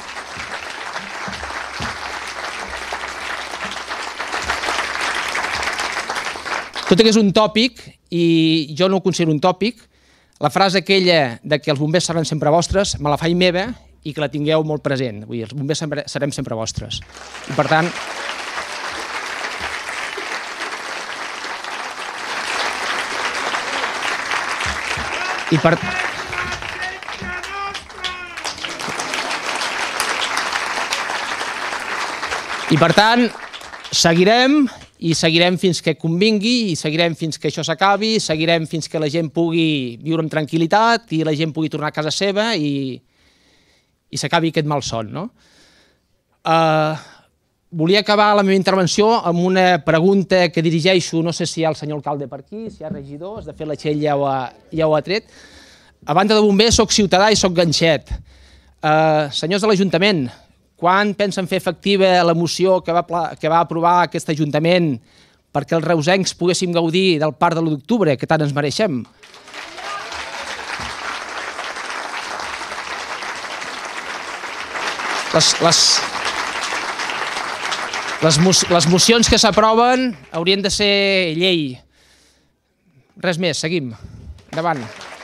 i jo no ho considero un tòpic, la frase aquella de que els bombers seran sempre vostres me la faig meva i que la tingueu molt present. Vull dir, els bombers serem sempre vostres. I per tant, seguirem fins que convingui i seguirem fins que això s'acabi, seguirem fins que la gent pugui viure amb tranquil·litat i la gent pugui tornar a casa seva i s'acabi aquest malson. Volia acabar la meva intervenció amb una pregunta que dirigeixo, no sé si hi ha el senyor alcalde per aquí, si hi ha regidors, de fet la Txell ja ho ha tret. A banda de bomber, soc ciutadà i soc ganxet. Senyors de l'Ajuntament, quan pensen fer efectiva la moció que va aprovar aquest Ajuntament perquè els reusencs poguéssim gaudir del Parc de l'1 d'octubre, que tant ens mereixem? Les mocions que s'aproven haurien de ser llei. Res més, seguim. Endavant.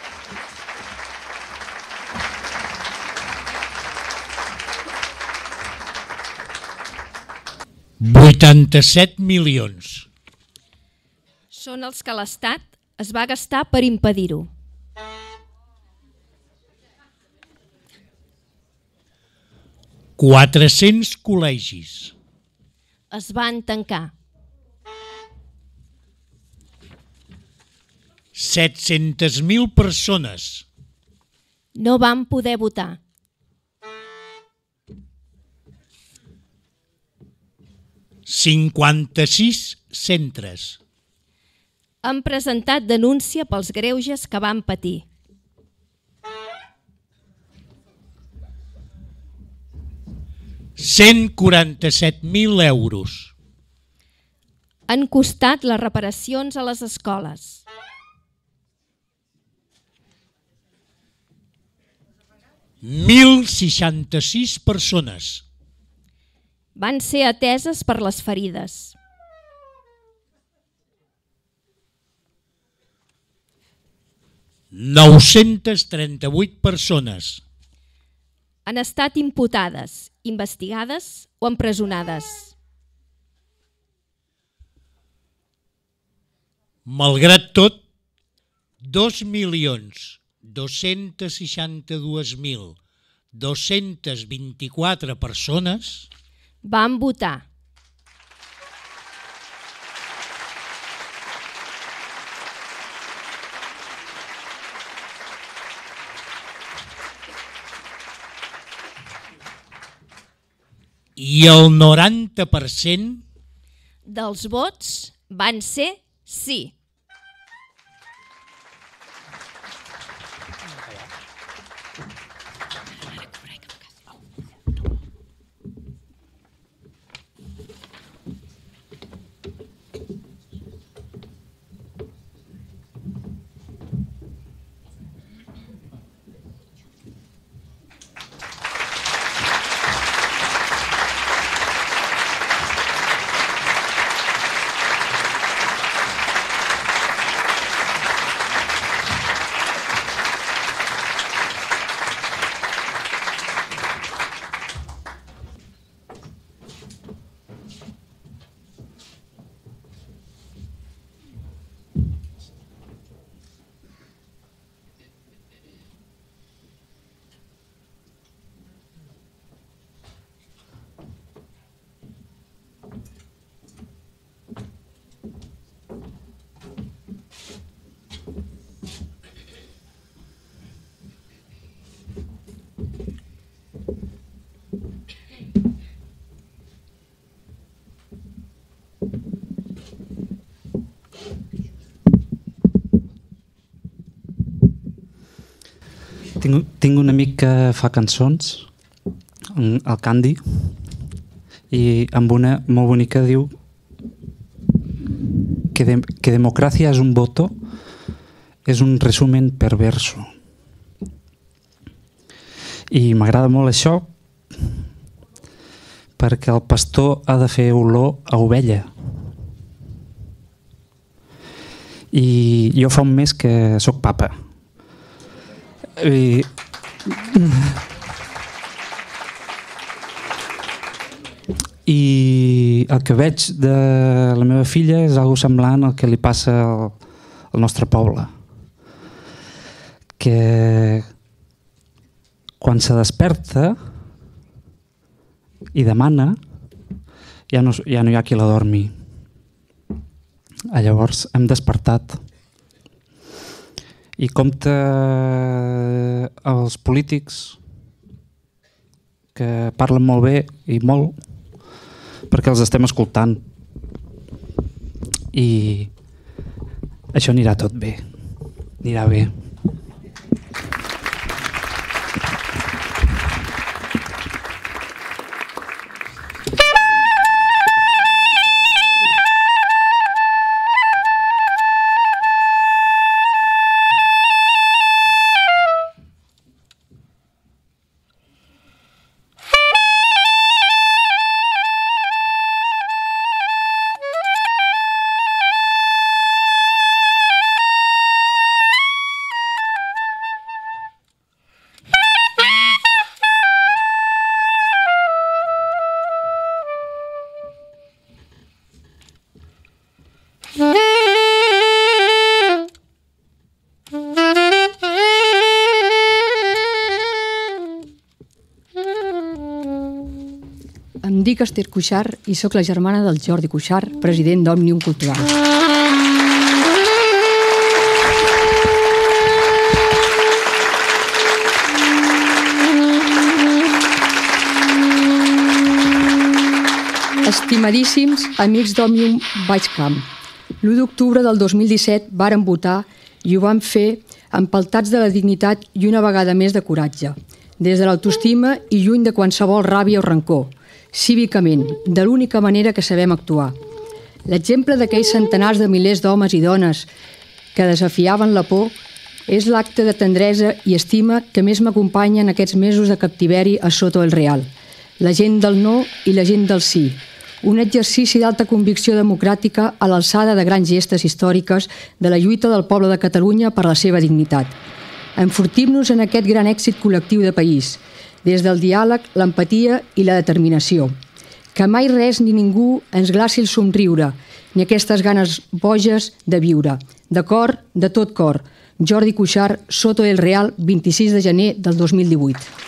$87 milions. Són els que l'Estat es va gastar per impedir-ho. 400 col·legis. Es van tancar. 700.000 persones. No van poder votar. 56 centres. Han presentat denúncia pels greuges que van patir. 147.000 euros. Han costat les reparacions a les escoles. 1.066 persones. Van ser ateses per les ferides. 938 persones. Han estat imputades, investigades o empresonades. Malgrat tot, 2.262.224 persones van votar. I el 90% dels vots van ser sí. Tinc un amic que fa cançons, el Candy, i amb una molt bonica diu que democràcia és un voto, és un resumen perverso. I m'agrada molt això perquè el pastor ha de fer olor a ovella. I jo fa un mes que soc papa. I el que veig de la meva filla és algo semblant al que li passa al nostre poble, que quan se desperta i demana ja no hi ha qui la dormi. Llavors hem despertat i compta els polítics que parlen molt bé i molt perquè els estem escoltant i això anirà tot bé, anirà bé. Em dic Esther Cuixart i sóc la germana del Jordi Cuixart, president d'Òmnium Cultural. Estimadíssims amics d'Òmnium Baixcamp, l'1 d'octubre del 2017 vàrem votar i ho vam fer empeltats de la dignitat i una vegada més de coratge, des de l'autoestima i lluny de qualsevol ràbia o rancor, cívicament, de l'única manera que sabem actuar. L'exemple d'aquells centenars de milers d'homes i dones que desafiaven la por és l'acte de tendresa i estima que més m'acompanya en aquests mesos de captiveri a Soto el Real. La gent del no i la gent del sí. Un exercici d'alta convicció democràtica a l'alçada de grans gestes històriques de la lluita del poble de Catalunya per la seva dignitat. Enfortim-nos en aquest gran èxit col·lectiu de país, des del diàleg, l'empatia i la determinació. Que mai res ni ningú ens glaci el somriure, ni aquestes ganes boges de viure. De cor, de tot cor. Jordi Cuixart, Soto el Real, 26 de gener del 2018.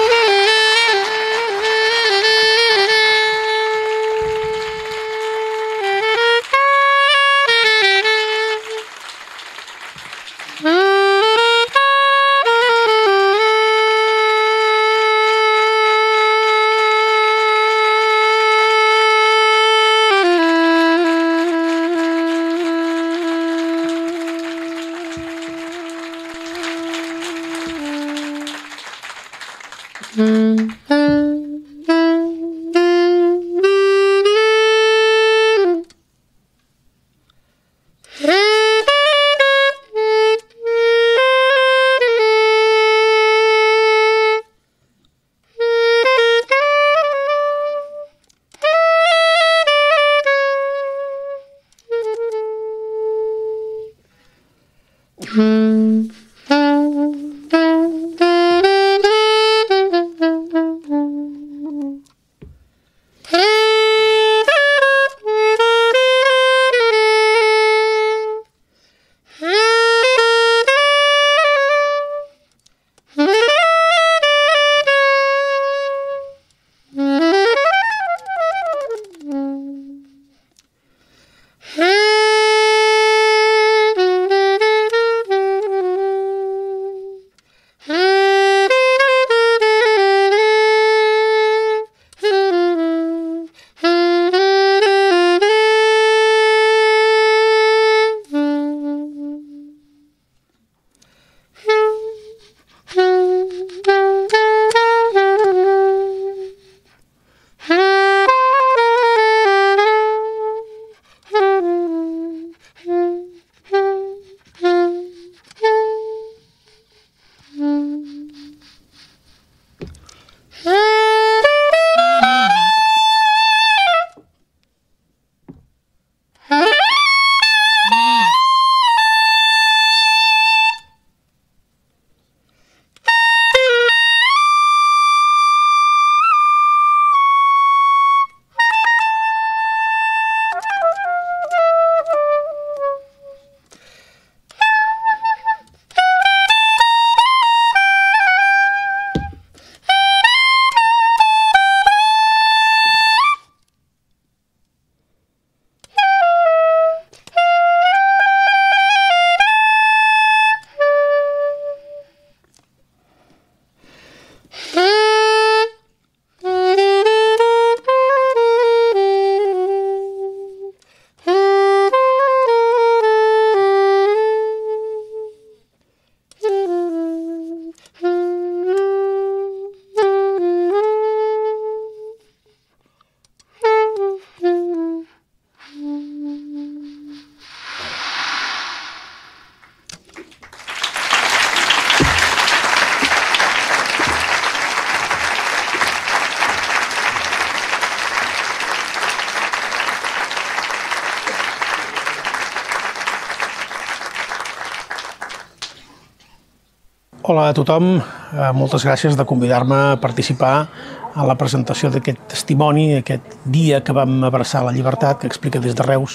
Hola a tothom, moltes gràcies de convidar-me a participar a la presentació d'aquest testimoni, aquest dia que vam abraçar la llibertat, que explica des de Reus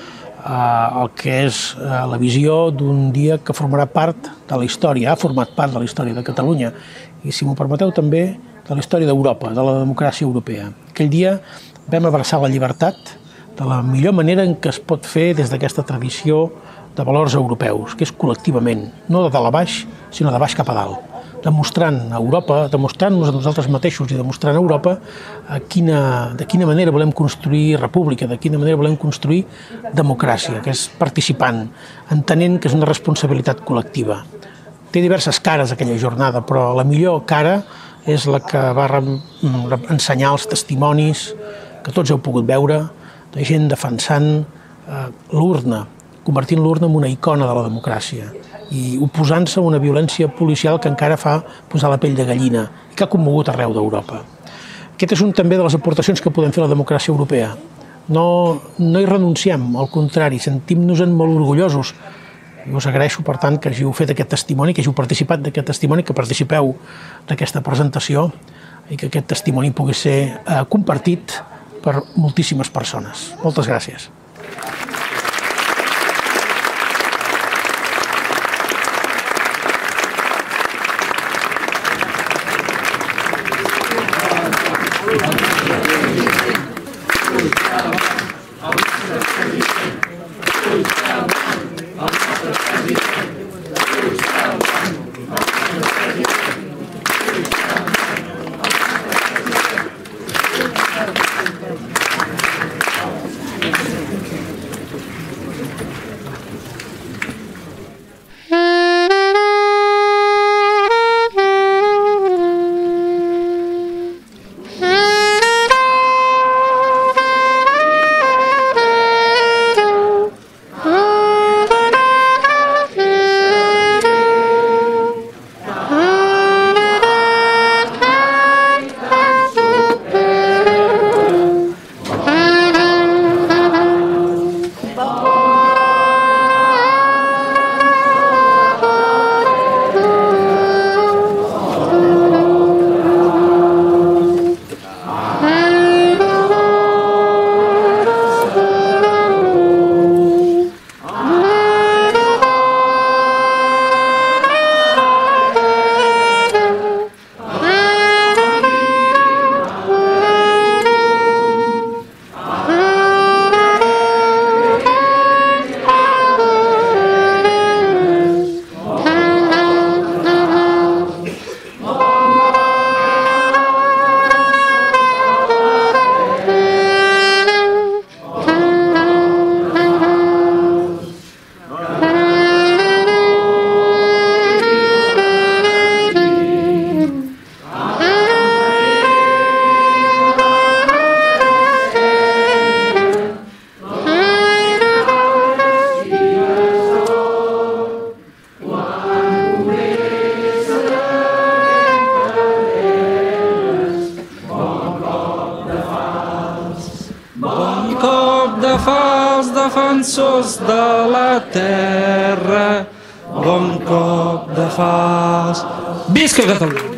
el que és la visió d'un dia que formarà part de la història, ha format part de la història de Catalunya. I si m'ho permeteu també, de la història d'Europa, de la democràcia europea. Aquell dia vam abraçar la llibertat de la millor manera en què es pot fer des d'aquesta tradició de valors europeus, que és col·lectivament, no de dalt a baix, sinó de baix cap a dalt, demostrant a Europa, demostrant-nos a nosaltres mateixos i demostrant a Europa de quina manera volem construir república, de quina manera volem construir democràcia, que és participant, entenent que és una responsabilitat col·lectiva. Té diverses cares aquella jornada, però la millor cara és la que va ensenyar els testimonis que tots heu pogut veure, de gent defensant l'urna, convertint l'urna en una icona de la democràcia i oposant-se a una violència policial que encara fa posar la pell de gallina i que ha commogut arreu d'Europa. Aquest és un també de les aportacions que podem fer a la democràcia europea. No hi renunciem, al contrari, sentim-nos-en molt orgullosos. I us agraeixo, per tant, que hàgiu fet aquest testimoni, que hàgiu participat d'aquest testimoni, que participeu d'aquesta presentació i que aquest testimoni pugui ser compartit per moltíssimes persones. Moltes gràcies. Defensors de la terra, bon cop de fals. Visca Catalunya!